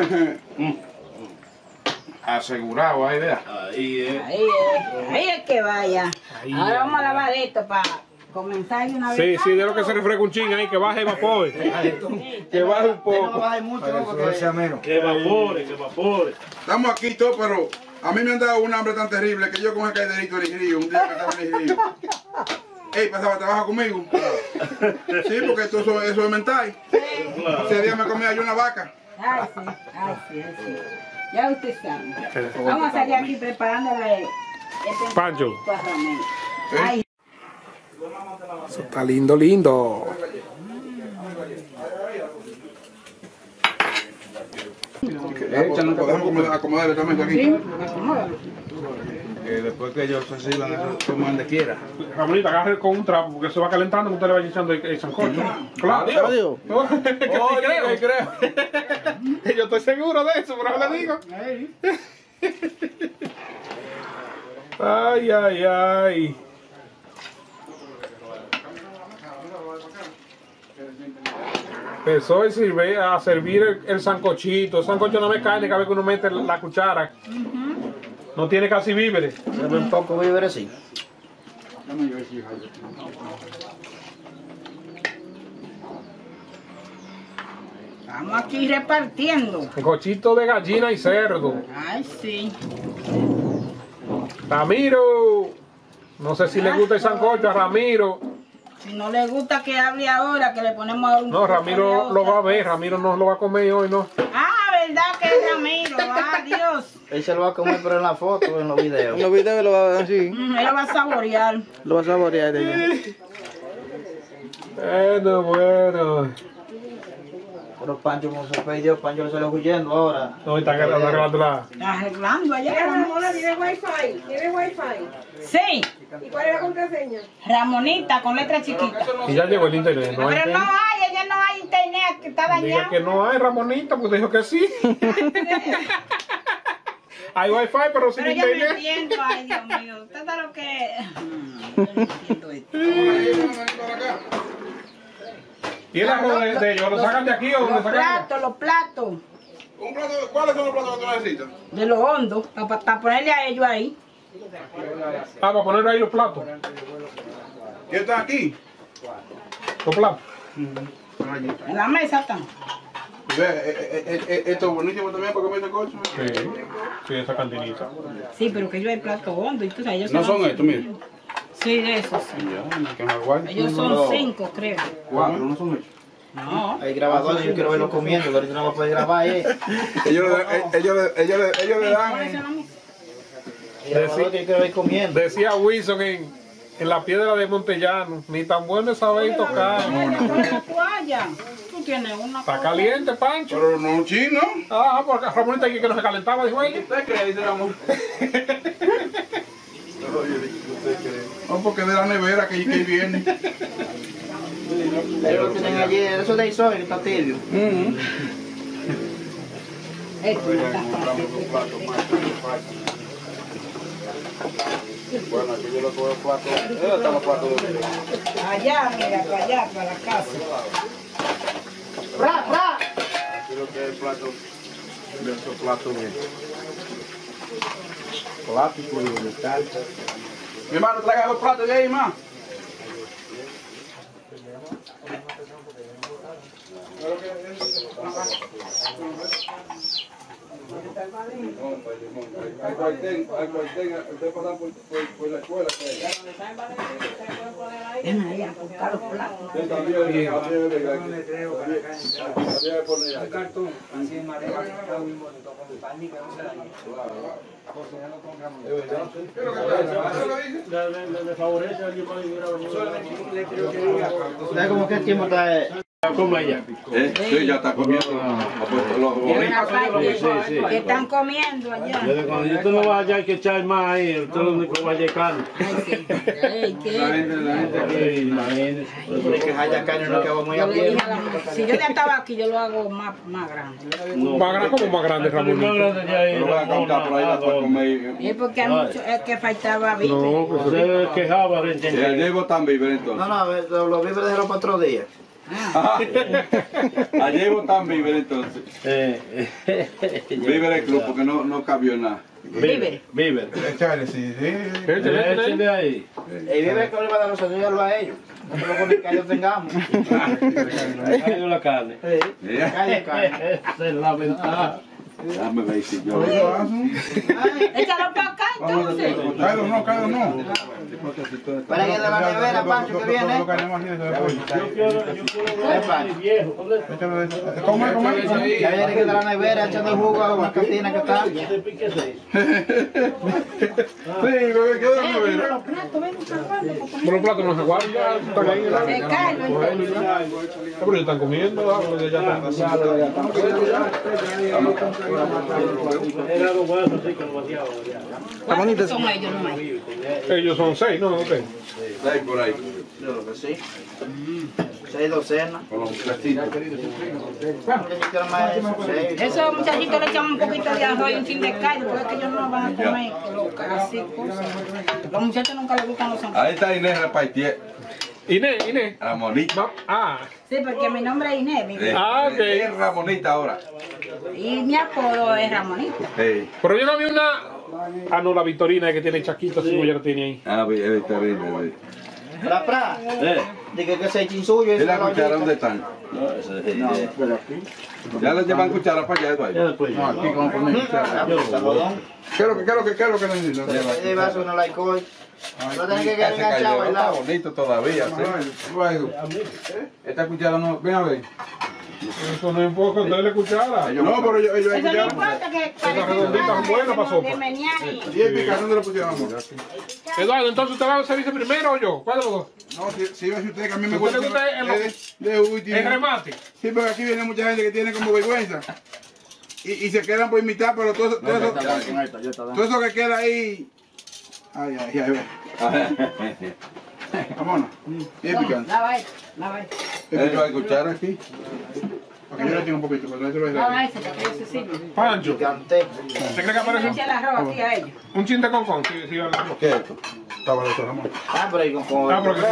Asegurado, ahí vea. Ahí es que vaya. Ahora vamos a lavar esto para comenzar de una vez. Sí, de lo que se refresca un ching ahí, que baje el vapor. Que baje un poco. Que evapore. Estamos aquí todos, pero a mí me han dado un hambre tan terrible que yo con el calderito en el río, un día que estaba en el río. Ey, pasaba trabajo conmigo. Sí, porque eso es mental. Ese día me comía yo una vaca. Ay, sí. Ya usted sabe. Vamos a salir aquí preparándole este Pancho. a Ramón. Ay. Eso está lindo, lindo. Podemos acomodar también aquí. Sí, acomódalo. Después que ellos reciban eso, toman donde quiera. Ramonita, agarre con un trapo porque se va calentando, usted le va echando el sancocho. Claro, Adiós. que creo. Yo estoy seguro de eso, pero le digo. Ay, ay, ay. Empezó a servir el sancochito. El sancocho no me cae cada vez que uno mete la cuchara. No tiene casi víveres. Se ve un poco víveres, sí. Estamos aquí repartiendo. Sancochito de gallina y cerdo. Ay, sí. Ramiro. No sé si le gusta el sancocho a Ramiro. Si no le gusta que hable ahora, que le ponemos a un... No, Ramiro lo va a ver. Ramiro no lo va a comer hoy, ¿no? Ah, ¿verdad que es Ramiro? Adiós. Él se lo va a comer, pero en la foto o en los videos. En los videos lo va a ver así. Él lo va a saborear. Lo va a saborear ella. Bueno. Pero Pancho, como se perdió, Pancho le salió huyendo ahora. No, está arreglando la... Arreglando allá. Ramona, ¿tiene wifi? ¿Tiene wifi? Sí. ¿Y cuál es la contraseña? Ramonita, con letra chiquita. Y ya llegó el internet. No hay Pero no internet. hay, ella no hay internet, que está Diga dañado. que no hay, Ramonita, pues dijo que sí. Hay wifi, pero sin Pero yo no internet. entiendo, ay Dios mío, usted sabe lo que... Yo no entiendo esto. ¿Y el arroz de ellos? ¿Lo sacan de aquí o dónde sacan? Los platos. ¿Cuáles son los platos que tú necesitas? De los hondos, para ponerle a ellos ahí. Ah, para poner ahí los platos. ¿Qué está aquí? Los platos. En la mesa están. Esto es buenísimo también para comer sancocho. Sí, esa cantinita. Sí, pero que yo hay platos hondos y tú sabes, ellos No son estos, mire. Sí, de esos sí. Ellos son 5, creo. 4, no son hechos. No. Hay grabadores, yo quiero verlo comiendo, pero ahorita no va a poder grabar, Ellos le dan. El grabador que yo quiero ver comiendo. Decía Wilson en la piedra de Montellano, ni tan bueno es saber tocar. Una toalla. Tú tienes una. Está caliente, Pancho. Pero no chino. Ah, porque Ramonita aquí que no se calentaba, dijo ella. ¿Usted cree? Dice el amor. No, porque de la nevera que viene. Eso lo tienen ayer, eso de Isoy que está tibio. Bueno, aquí yo lo cojo plato. ¿Dónde están los platos? Allá, mira, para allá, para la casa. Aquí lo que es plato. Esos platos bien. Plástico y metal. Mi hermano, traiga los platos de ahí, más. Al cuartel, usted pasa por la escuela. Ven ahí a buscar los platos. Un cartón, así en madera, está muy bonito, con pan y que no se dañe. Cocinando con jamón. Le favorece a alguien para vivir a venir. ¿Sabes cómo qué tiempo está? ¿Cómo ella? Sí, ya está comiendo. ¿Qué están comiendo allá? Cuando yo tú no vas allá hay que echar más ahí, usted lo único va a echar carne. Es que haya carne no quedó muy a pie. Si yo ya estaba aquí, yo lo hago más grande. ¿Más grande? ¿Cómo más grande, Ramón? Más grande de ahí. Lo voy a cantar por ahí para comer. Es porque hay mucho, es que faltaba víveres. No, pues Usted quejaba, El Diego también, entonces. No, los víveres de los 4 días. Ayer votan víver entonces. Víver el club porque no cabió nada. Víver. Echarle, sí. Échale ahí. El víver que le va a dar los ayudarlo a ellos. No lo con el que ellos tengamos. Caído la carne. Esa es la ventaja. Déjame ver si yo. Échalo para acá entonces. Caído no. Para que de la nevera, Pancho, que viene. Yo quiero mi viejo. ¿Cómo? Ya viene que de la nevera echando el jugo a la cantina que está. Los platos, ven, Pero los platos no se guardan, están ahí en la se caen, ¿no? pero ellos están comiendo, ya están. Era algo bueno, así con vaciado. ¿Cuántos son ellos nomás? Ellos son 6, ¿no? Okay. 6 por ahí. Yo creo que sí. 6 docenas. Con los platitos. Esos muchachitos le echan un poquito de arroz y un chin de caldo, porque es que ellos no van a comer así cosas. Los muchachos nunca les gustan los zapatos. Ahí está Inés Repartier. Inés. Ramonita. Sí, porque mi nombre es Inés. Ok. Es Ramonita ahora. Y mi apodo es Ramonita. Sí. Pero yo no vi una. Ah, no, la Victorina que tiene chaquito, así como ya lo tiene ahí. Ah, es Victorina. Pra. Dije que se echen suyo. ¿Y la cuchara dónde están? Ya le llevan cuchara para allá, Eduardo. No, aquí como poner cuchara. ¿Qué es lo que necesitan? El vaso no la hay coy. No tienen que quedar enganchado al Está lado. bonito todavía. Esta cuchara no, ven a ver. Eso no importa, usted le cuchara. No, pero ellos Eso no cuchara. importa que Estas redonditas son buenas para sopa. de menear ¿Y el picazón de la pusieron, amor? Eduardo, entonces usted va a servicio primero o yo. ¿Cuál de los dos? No, si ves usted que a mí me ¿Usted le gusta gusta de último. el remate? Sí, porque aquí viene mucha gente que tiene como vergüenza. Y se quedan por imitar, pero todo eso que queda ahí. Ay, ve. Vámonos. Y el picante. lava esto. ¿Ellos hay cuchara aquí? Porque yo le tengo un poquito, pero eso lo Lava esto, porque ellos se sirven. Pancho, ¿usted cree que aparece Echa el arroz aquí a ellos. un chin de concón? Sí, el arroz. ¿Qué es esto? estaba de eso, amor. Ah, pero ahí con Ah, porque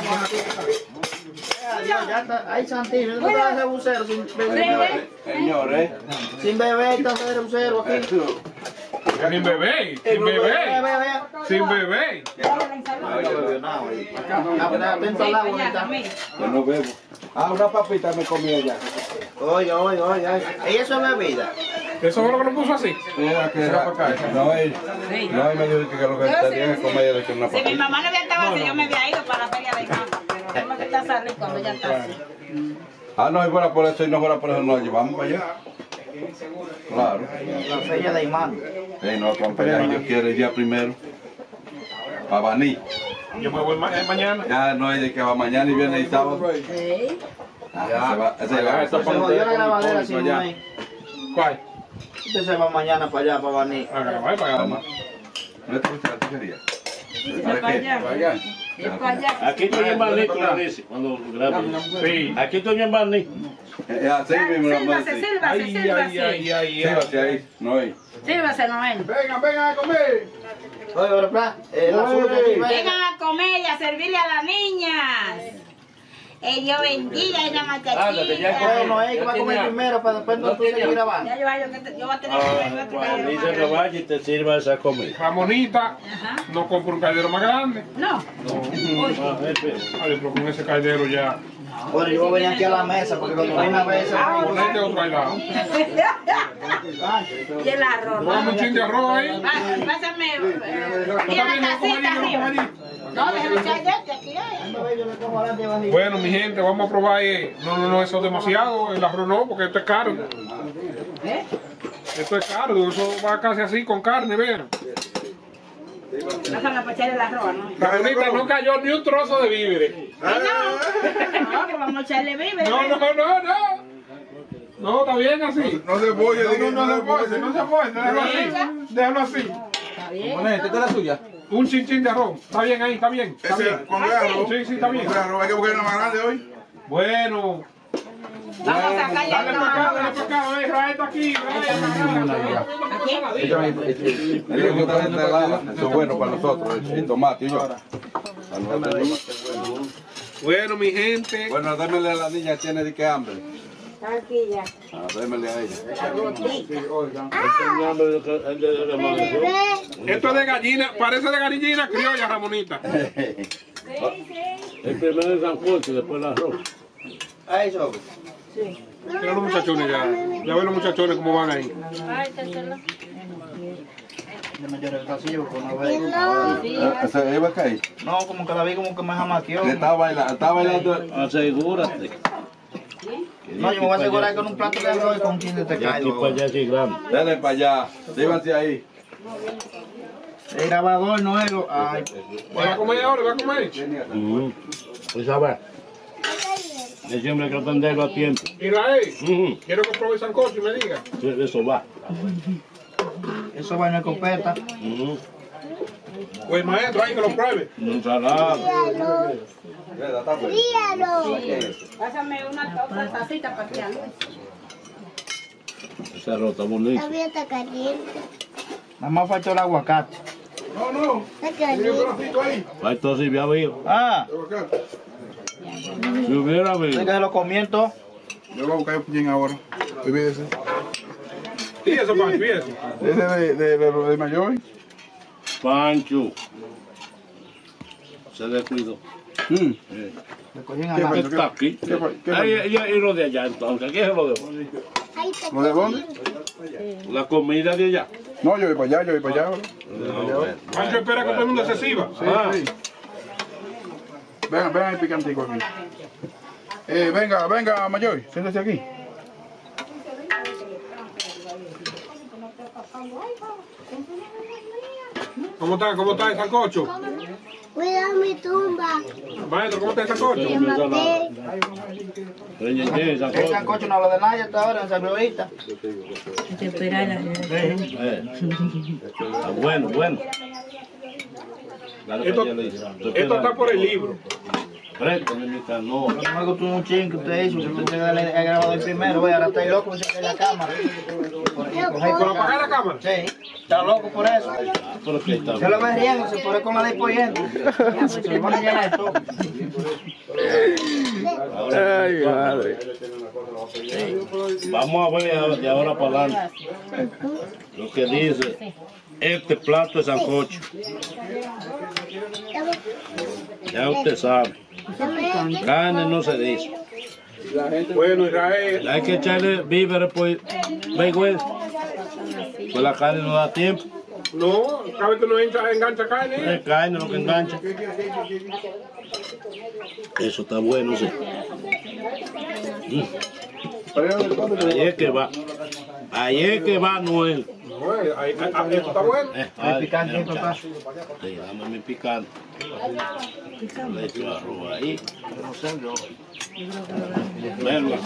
ya está. Ay, Santillo, no te vas a hacer bucero sin beber. Señores. Sin beber, estás haciendo bucero aquí. sin bebé, sin bebé, sin bebé. No bebió nada, güey. Ah, pues está ensalada bonita. Yo no bebo. Ah, una papita me comí allá. Oye. ¿Y eso es bebida? ¿Eso fue lo que lo puso así? Mira que era para acá. No, él me dijo que lo que tenía que comer era que una Si mi papita. mamá no había estado así, yo me había ido para la feria de Cama, pero tengo que estar salir cuando ya está así. Ah, no, y fuera por eso, y no fuera por eso, nos llevamos para allá. Claro. La feria de Imán. No, vamos para allá, yo quiero el día primero. Para Baní. Yo me voy mañana. Ya no hay de que va mañana y viene el sábado. Sí. Se va. Se jodió la grabadera sin allá. Imán. ¿Cuál? Usted se va mañana para allá, para Baní. A grabar para allá. ¿No te gusta la tijería? para allá. Es para allá. Aquí estoy en Barney, tú lo dices, cuando grabas. Sí. Aquí estoy en Barney. Así mismo lo vamos a decir. Sírvase ahí, Noel. Sírvase, Noel. Vengan a comer. Oye, ahora, Vengan a comer y a servirle a las niñas. Dios bendiga y la machachita. Bueno, que va a comer primero para después no seguir grabando. Ya yo voy a tener que Dice que vaya y te sirva esa comida. Ramonita, no compro un caldero más grande. No. Ay, pero con ese caldero ya. Bueno, yo voy a venir aquí a la mesa porque cuando hay una vez. Ponete otro al lado. Y el arroz. Vamos un chin de arroz ahí. Pásame. Y la casita arriba. No, déjame echar este aquí. Bueno, mi gente, vamos a probar. No, eso es demasiado. El arroz no, porque esto es caro. Esto es caro, eso va casi así con carne, vean. Pásame para echar el arroz, ¿no? Ramonita, no cayó ni un trozo de víveres. No, que vamos a echarle víveres. No. No, está bien así. No se puede, No se puede. Déjalo así. Está bien. ¿Esta es la suya? Un chinchín de arroz. Está bien ahí, está bien. Está bien. Con arroz. Sí, está bien. Con arroz, hay que buscar una más grande hoy. Bueno. Vamos a sacar ya. Dale para acá, Israel está aquí. Eso es bueno para nosotros, el tomate y yo. Bueno, mi gente. Bueno, démele a la niña, tiene de qué hambre. Aquí ya. Démele a ella. Esto es de gallina, parece de gallina criolla, Ramonita. El primero es sancocho y después el arroz. Eso. Mira los muchachones ya. Ya ven los muchachones cómo van ahí. ¿Se iba a caer? No, como que la vi como que me jamaqueó. Está bailando. Asegúrate. No, yo me voy a asegurar con un plato de arroz y con un chin de Aquí tecayo. para allá 100 gramos. Dale para allá. Díganse ahí. El grabador nuevo. Ay. ¿Va a comer ahora? ¿Va a comer? Pues a ver. Es siempre hay que atenderlo a tiempo. Israel, quiero que pruebe el sancocho y me diga. Eso va. Eso va en la escopeta. Pues maestro, hay que lo pruebe. Ensalada. Pásame otra tacita para que algo. Ese arroz está bonito. Todavía está caliente. Nada más faltó el aguacate. No. Está caliente. Esto sí había habido. Si hubiera habido. Que se lo comiento. Yo voy a buscar un puñín ahora. Olvídese. ¿Y eso, Pancho? ¿Y eso? Ese de mayor. Pancho. Se descuidó. Le cogí en la Está aquí. Y lo de allá entonces. ¿Qué es lo de hoy? ¿Lo de dónde? La comida de allá. No, yo voy para allá. Pancho espera que todo el mundo se sirva. Sí. Venga el picantico aquí. Venga, mayor, siéntese aquí. ¿Cómo está el sancocho? Cuida mi tumba. Maestro, ¿cómo está el sancocho? El sancocho no habla de nada hasta ahora, en San Luisita. Está bueno. Esto está por el libro. Préstame mi canoa. No me gustó un chin que usted hizo, que usted ha grabado el primero. Voy, ahora estoy loco, se cae la cámara. ¿Por apagar la cámara? Sí, está loco por eso. Se lo ve riendo, se pone con la despoyendo. Se pone llena de todo. Ay, madre. Vamos a ver de ahora para adelante lo que dice este plato de sancocho. Ya usted sabe. Carne no se dice. Bueno, Israel. Hay que echarle víveres pues vergüenza. Pues la carne no da tiempo. No, cada vez que uno engancha carne. Es carne lo que engancha. Eso está bueno, sí. Ahí es que va. Ahí es que va Noel. Esto está bueno. El picante, papá. Sí, dame mi picante. Le echo arroz ahí. Verlo.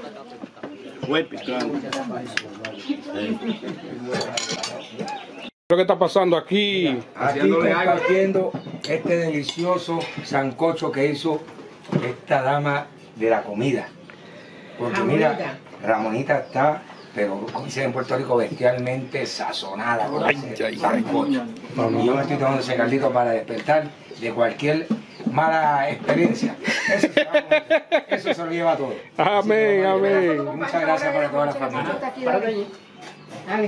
Fue picante. es que está pasando aquí? Aquí compartiendo este delicioso sancocho que hizo esta dama de la comida. Porque mira, Ramonita está, pero como dicen en Puerto Rico, bestialmente sazonada con ese sancocho. Y yo me estoy tomando ese caldito para despertar de cualquier mala experiencia. Eso se lo lleva todo. Amén, amén. Y muchas gracias para toda la familia. Dale.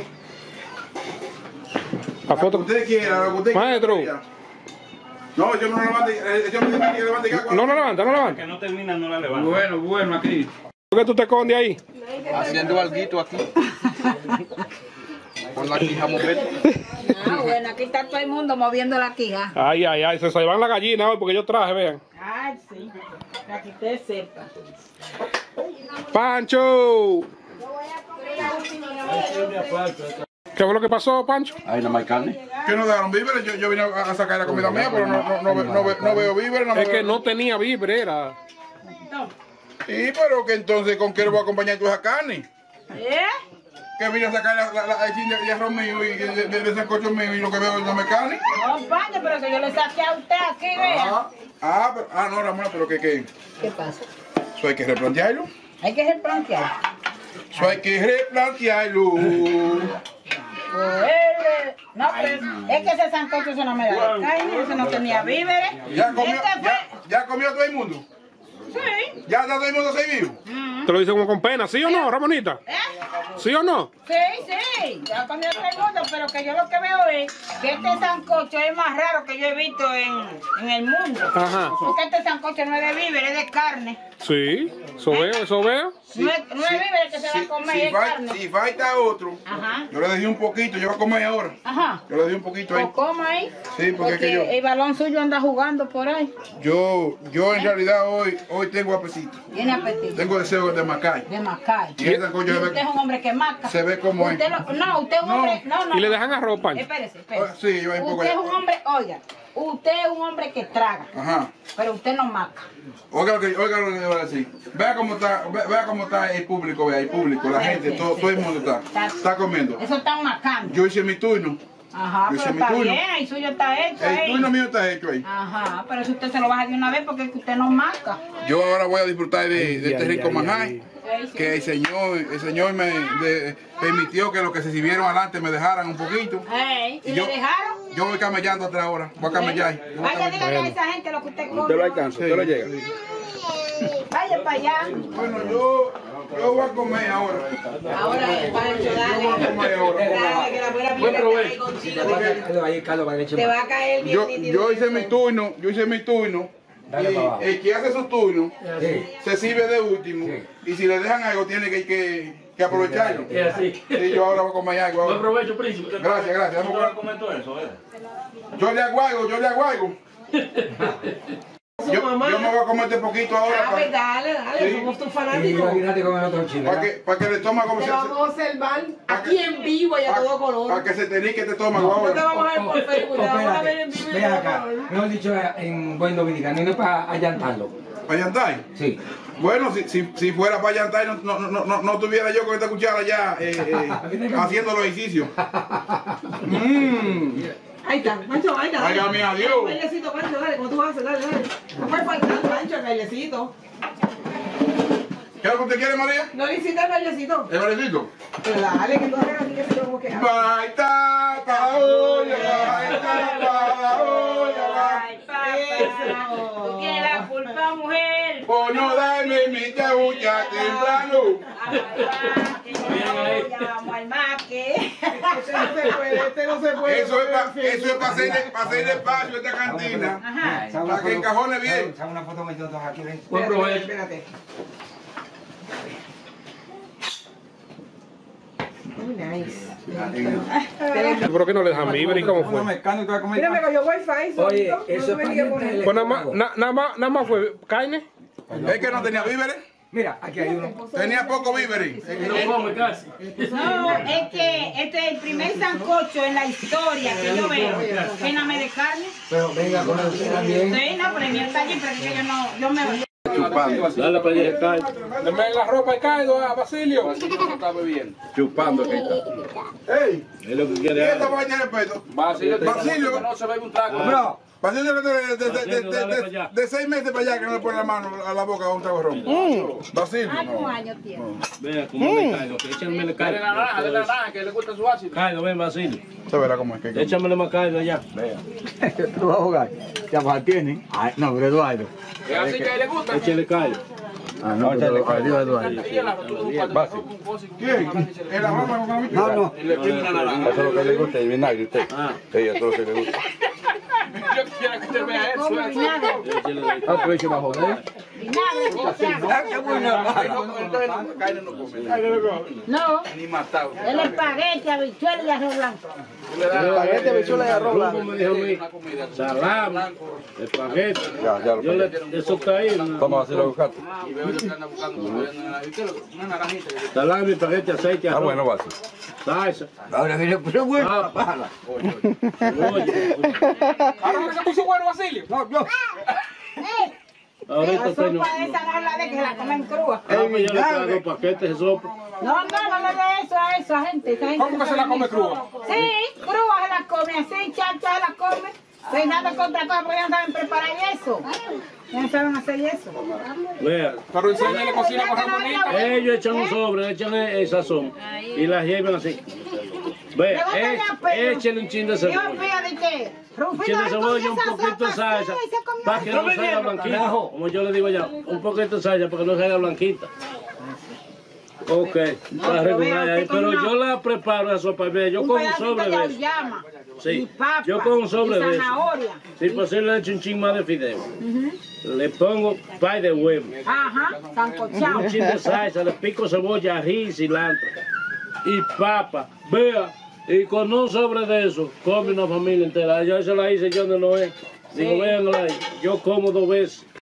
La foto. Usted quiera, lo que usted Maestro. quiera. No, yo no levante, yo me dice que levante acá. No levanta, no levanta. Que no termina, no la levanta. Bueno, aquí. ¿Por qué tú te escondes ahí? Haciendo alguito aquí. Con la quija mover. Ah, bueno, aquí está todo el mundo moviendo la quija. Ay, ay, ay, se van la gallina hoy porque yo traje, vean. Ay, sí. Para que ustedes sepan. ¡Pancho! ¿Qué fue lo que pasó, Pancho? Ahí no hay carne. ¿Qué no dejaron víveres? Yo vine a sacar la comida mía, pero no veo víveres. Es que no tenía víveres, era. Sí, pero que entonces, ¿con qué lo voy a acompañar tú esa carne? ¿Eh? Que vine a sacar el arroz mío y de sancocho mío y lo que veo es no carne. No, Pancho, pero que yo le saqué a usted aquí, vea. No, Ramón, pero ¿qué? ¿Qué pasa? Eso hay que replantearlo. Hay que replantear. Eso hay que replantearlo. No, pero es que ese sancocho eso no me da de carne, eso no tenía víveres. ¿Ya comió todo el mundo? Sí. ¿Ya todo el mundo se vivo? ¿Te lo dicen como con pena, sí o no, Ramonita? ¿Sí o no? Sí, ya comió todo el mundo, pero que yo lo que veo es que este sancocho es más raro que yo he visto en el mundo. Ajá. Porque este sancocho no es de víveres, es de carne. Sí, eso veo, eso veo. No es víveres que se va a comer, es carne. Si falta otro, Ajá. yo le dejé un poquito, yo voy a comer ahora. Ajá. Yo le dejé un poquito ahí. O coma ahí. Sí, porque es que yo... el balón suyo anda jugando por ahí. Yo en realidad hoy tengo apetito. Tiene apetito. Tengo deseo de macay. De macay. Y ese sancocho se ve... Usted es un hombre que maca. Se ve como es. No, usted es un hombre... No. ¿Y le dejan arroz, Pancho? Espérese. Sí, yo un poco Usted es un hombre, oiga, usted es un hombre que traga. Ajá. Pero usted no maca. Oiga lo que le voy a decir. Vea cómo está el público, vea, el público, la gente, todo el mundo está comiendo. Eso está macando. Yo hice mi turno. Ajá, Yo pero hice mi está turno. bien, el suyo está hecho ahí. El turno mío está hecho ahí. Ajá, pero si usted se lo baja de una vez porque es que usted no maca. Yo ahora voy a disfrutar de este rico manjar. Que el Señor me permitió que los que se sirvieron adelante me dejaran un poquito. ¿Y le dejaron? Yo voy camellando atrás ahora. Voy a camellar. Vaya, dígale a esa gente lo que usted come. Usted lo alcanza, usted lo llega. Vaya para allá. Bueno, yo voy a comer ahora. Ahora, Pancho, dale. Yo voy a comer ahora. Dale, que la buena vida te cae contigo. Te va a caer bien nítido. Yo hice mi turno. Y el que hace su turno se sirve de último. Y si le dejan algo, tiene que aprovecharlo. Sí, yo ahora voy a comer algo. Buen provecho, príncipe. Gracias. ¿Cómo vas a comer todo eso? Yo le hago algo. Yo me voy a comer este poquito ahora. Pues dale, somos tus fanáticos. Para que el estómago Te vamos a observar aquí en vivo y a todo color. Para que se tenique este estómago ahora. No te vamos a ver por Facebook, te vamos a ver en vivo y Ven a todo acá, color. mejor dicho en buen dominicano, no es para allantarlo. ¿Para llantar? Sí. Bueno, si fuera para llantar, no tuviera yo con esta cuchara ya haciendo los ejercicios. Ahí está, Pancho, ahí está. Válgame a Dios. Bailecito, Pancho, dale, ¿cómo tú vas a hacer? Dale. No puede faltar, Pancho, el bailecito. ¿Qué es lo que usted quiere, María? ¿No le hiciste el bailecito? ¿El bailecito? Pero dale, que tú hagas así que se lo que Baita, olla, Tú tienes la culpa, mujer. Por no darme mi chabucha temprano. Vamos al maque. Este no se puede. Eso es para hacerle espacio a esta cantina. Ajá. Para que encajone bien. Una foto metiendo todos aquí, ven. Buen provecho. Espérate. Muy nice. ¿Por qué no le dejan víveres? ¿Y cómo fue? Mira, me cogió wifi. Oye, eso es para Pues nada más fue carne. Es que no tenía víveres. Mira, aquí hay uno. Tenía poco víveres. No come casi. No, es que este es el primer sancocho en la historia que yo veo. Lléname de carne. Pero venga con usted también. Sí, no, pero el mío está allí, pero es que yo me voy. Chupando. Dale para allá, Caido. Deme la ropa de Caido a Basilio. Está bebiendo. Chupando que está. ¡Ey! Es lo que ¿Quién quiere. está bañando el pecho? Basilio, Basilio. no se bebe un trago. Bro, Basilio que Basilio, dale para allá. de 6 meses para allá que no le pone la mano a la boca a un trago de ron. Basilio. ¿Cuántos años tiene? Vea cómo me Caido, que échamele Dale Caido. la naranja, que le gusta su ácido. Caido, ven, Basilio. Se verá cómo es que... Échamele más Caido allá. ¿Tú vas a jugar? ¿Ya vas a tiene? Ay, no, pero Eduardo. Es así que le gusta. Échale Caido. Ah, no, pero Eduardo. ¿Quién? ¿En la rama con la bicha? No, no. Le pide una naranja. Eso es lo que le gusta, el vinagre, usted. Ah. Sí, eso es lo que le gusta. Yo quiero que usted vea eso. Vinagre. Ah, pero eso va a joder. No, Ni matado. el espagueti, habichuela y arroz blanco. Espagueti, habichuela y arroz Rumbo blanco. me dijo a mí, salami, espagueti. Ya lo Yo le, pedí. eso está ahí. Vamos a hacer lo buscarte. Y veo yo que anda buscando una naranjita. Salami, espagueti, aceite, Ah, arroz. bueno, va a ser. Salsa. Ahora viene pues bueno. Ah, Bájala. ¿Ahora se puso bueno, Basilio? No, no. Ahorita La estoy no. sopa esa no es la de que se la comen crua. Ah, pues yo le traigo dos paquetes de sopa. No le dé eso a esa gente. Esa gente ¿Cómo que se la come crua? Sí, crua se la come, así, chacha se la come. Sin nada contra cosa, porque ya no saben preparar eso. Ya no saben hacer eso. Vea, Pero enséñale cocina con Ramonita. ellos echan un sobre, echan el sazón y las llevan así. Vea, échenle un chin de Dios cebolla. mío, ¿de qué? Un Rufino, chin de ¿y cebolla, con un poquito de esa sopa salsa, así, se comió para que no salga blanquita. Como yo le digo ya, un poquito de salsa para que no salga blanquita. Ok, está regular ahí, pero yo la preparo la sopa, vea, yo un con un pedacito sobre de de eso. auyama, y Sí, papa, yo con un sobre y de eso. zanahoria. Si posible le echo un chin más de fideo. Le pongo pay de huevo. Ajá, sancochado. Un chin de salsa, le pico cebolla, ají, cilantro y papa. Vea, y con un sobre de eso, come una familia entera. Yo se la hice yo de Noé. Digo, véanla ahí, yo como 2 veces.